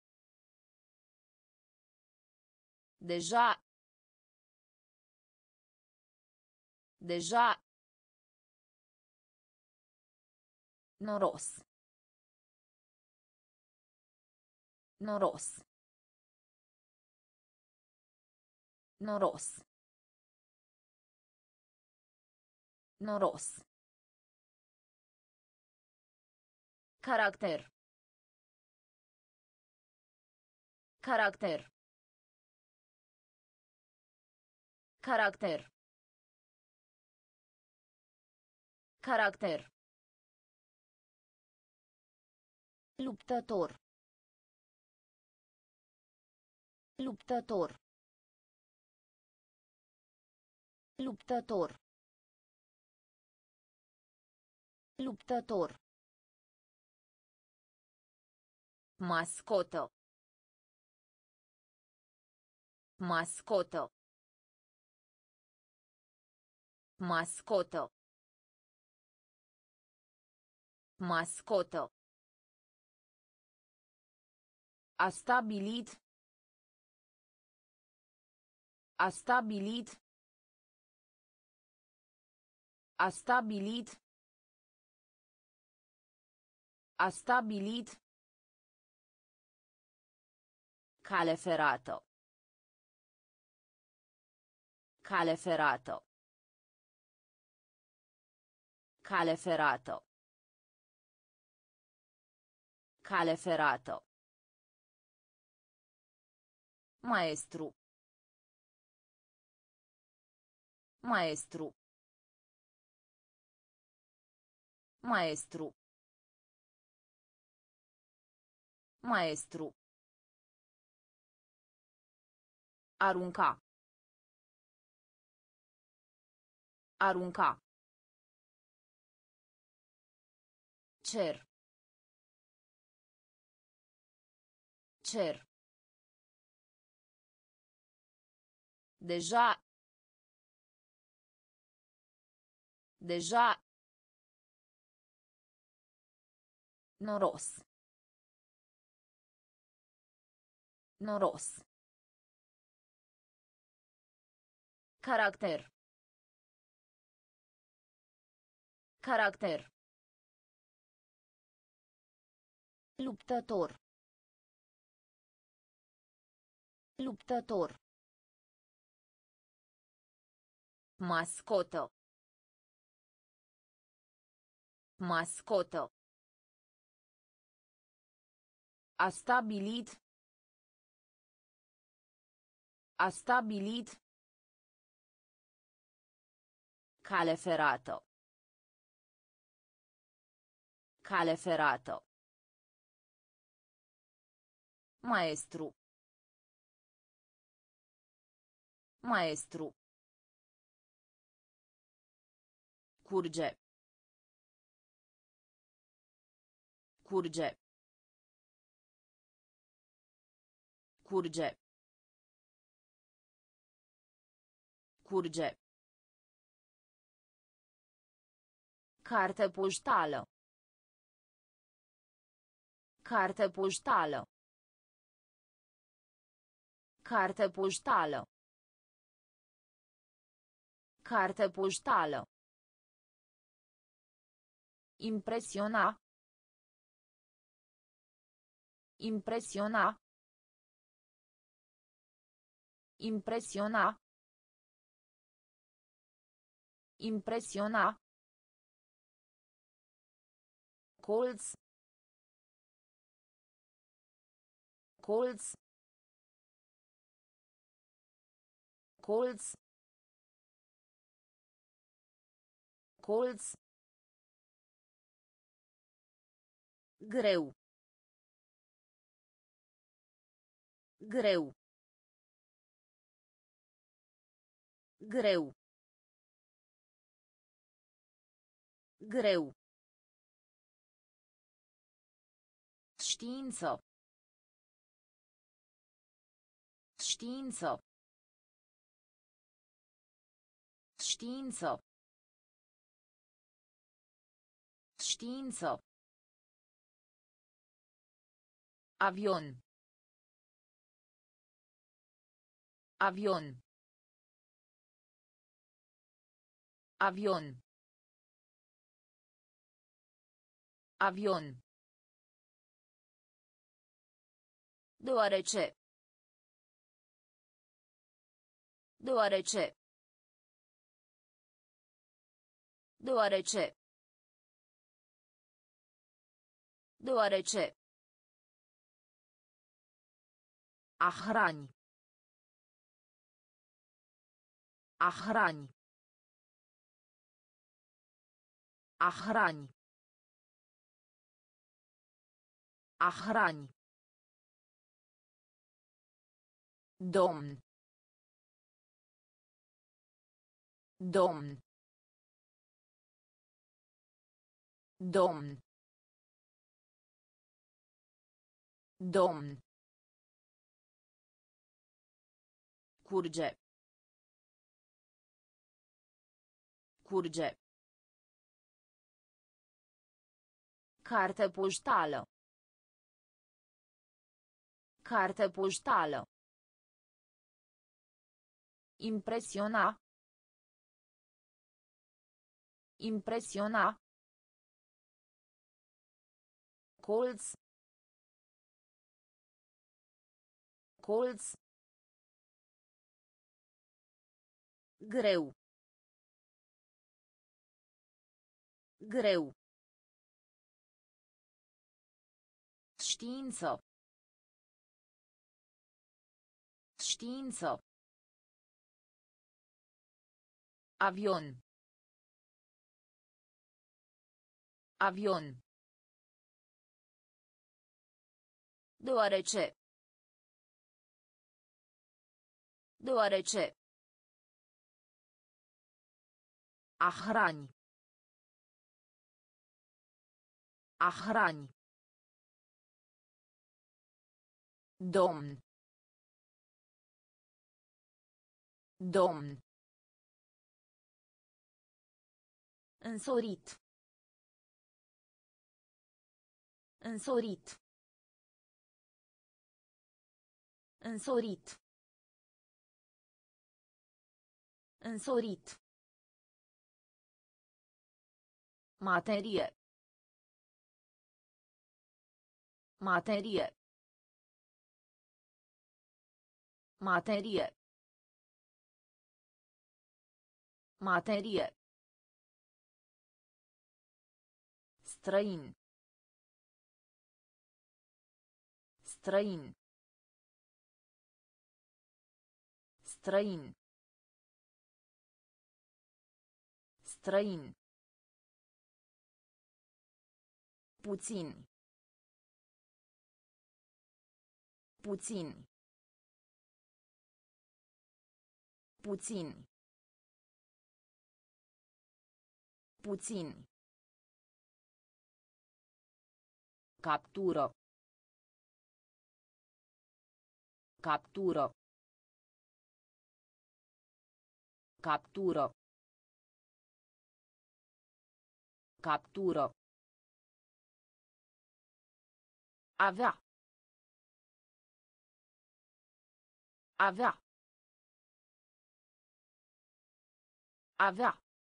Deja. Deja. Noros. Noros. Noros. Noros. Caracter. Caracter. Caracter. Caracter. Luptător. Luptător. Luptător. Luptător. Mascotă. Mascotă. Mascotă. Mascotă. A stabilit. A stabilit. A stabilit. A stabilit. Cale ferată. Cale ferată. Cale ferată. Cale ferată. Maestru. Maestru. Maestru. Maestru. Arunca. Arunca. Cer. Cer. Deja. Deja. Noros. Noros. Caracter. Caracter. Luptător. Luptător. Mascotă. Mascotă. A stabilit. A stabilit. Cale ferată. Cale ferată. Maestru. Maestru. Curge. Curge. Curge. Curge. Carte poștală. Carte poștală. Carte poștală. Carte poștală. Impresiona. Impresiona. Impresiona. Impresiona. Colț. Colț. Colț. Colț. Greu. Greu. Greu. Greu. Știință. Știință. Știință. Știință. Avion. Avion. Avion. Avion. Deoarece. Deoarece. Deoarece. Deoarece. A hrani. A hrani. A hrani. A hrani. Domn. Domn. Domn. Domn. Curge. Curge. Carte poștală. Carte poștală. Impresiona. Impresiona. Colț. Colț. Greu. Greu. Știință. Știință. Avion. Avion. Deoarece. Deoarece. A hrani. A hrani. Domn. Domn. Însorit. Însorit. Însorit. Însorit. Materie. Materie. Materie. Materie. Străin. Străin. Străin. Străin. Puțin. Puțin. Puțin. Puțin. Captură. Captură. Captură. Captură. Avea. Avea. Avea.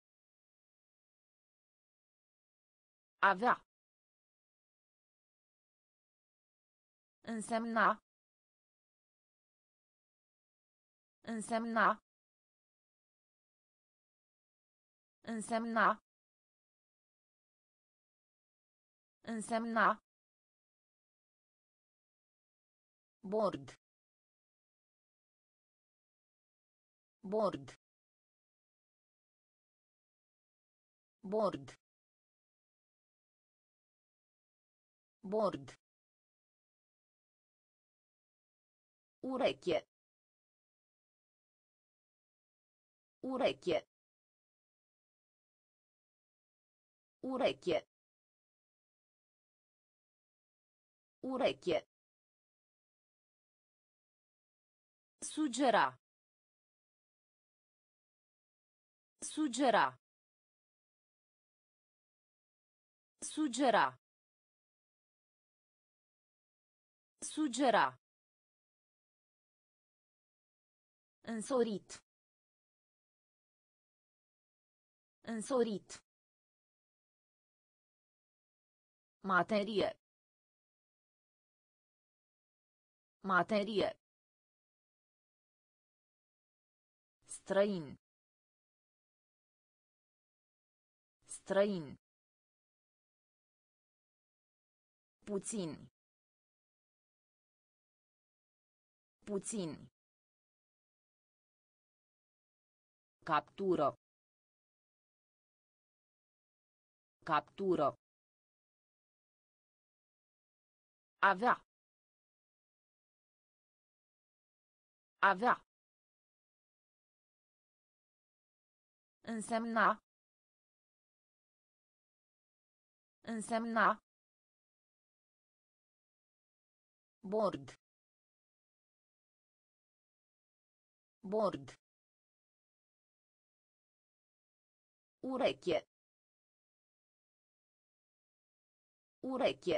Avea. Însemna. Însemna. Însemna. Însemna. Bord. Bord. Bord. Bord. Ureche. Ureche. Ureche. Ureche. Sugera. Sugera. Sugera. Sugera. Însorit. Însorit. Materie. Materie. Străin. Străin. Puțin. Puțin. Captură. Captură. Avea. Avea. Însemna. Însemna. Bord. Bord. Ureche. Ureche.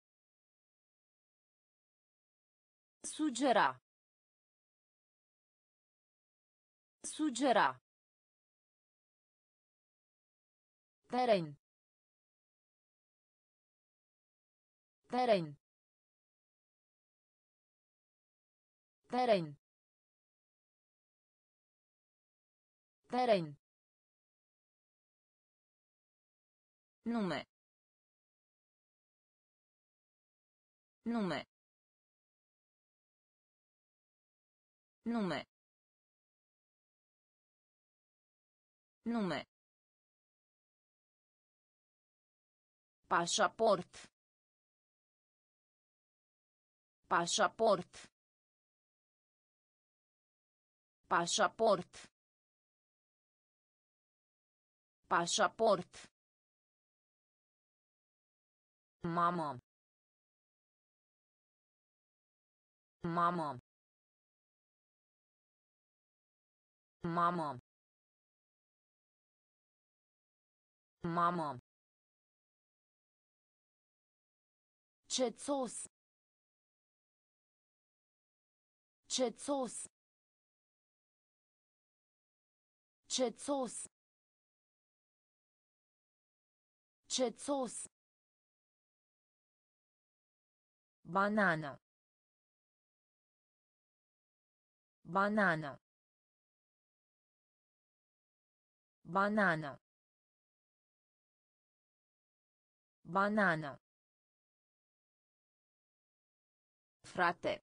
Sugera. Sugera. Teren. Teren. Teren. Teren. Nume. Nume. Nume. Nume. Pașaport. Pașaport. Pașaport. Pașaport. Mamă. Mamă. Mamă. Mamă. Cețos. Cețos. Cețos. Cețos. Banană. Banană. Banană. Banană. Frate.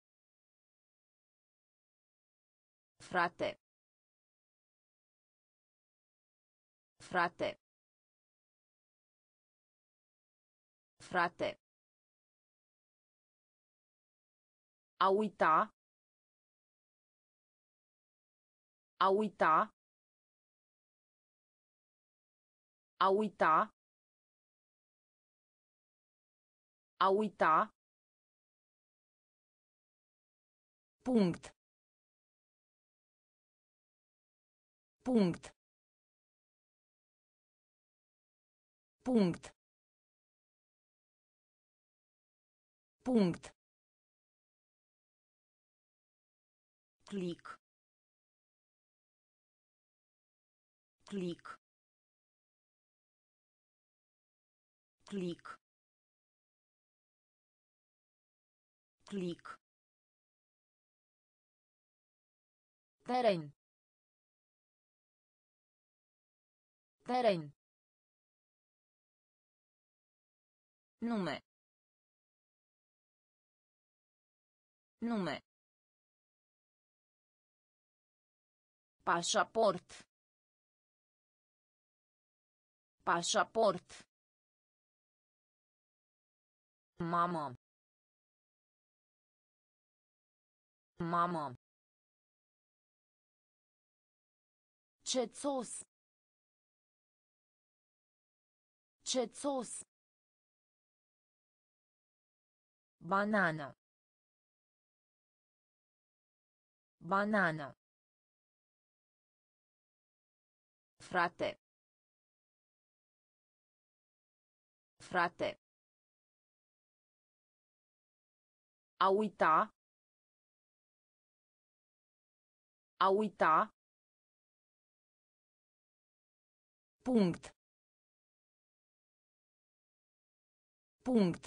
Frate. Frate. Frate. A uita. A uita. A uita. A uita. Punct. Punct. Punct. Punct. Click. Click. Click. Click. Teren. Teren. Nume. Nume. Pașaport. Pașaport. Mamă. Mamă. Cețos. Cețos. Banană. Banană. Frate. Frate. A uita. A uita. Punct. Punct.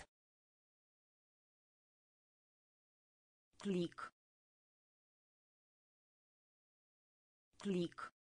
Click. Click.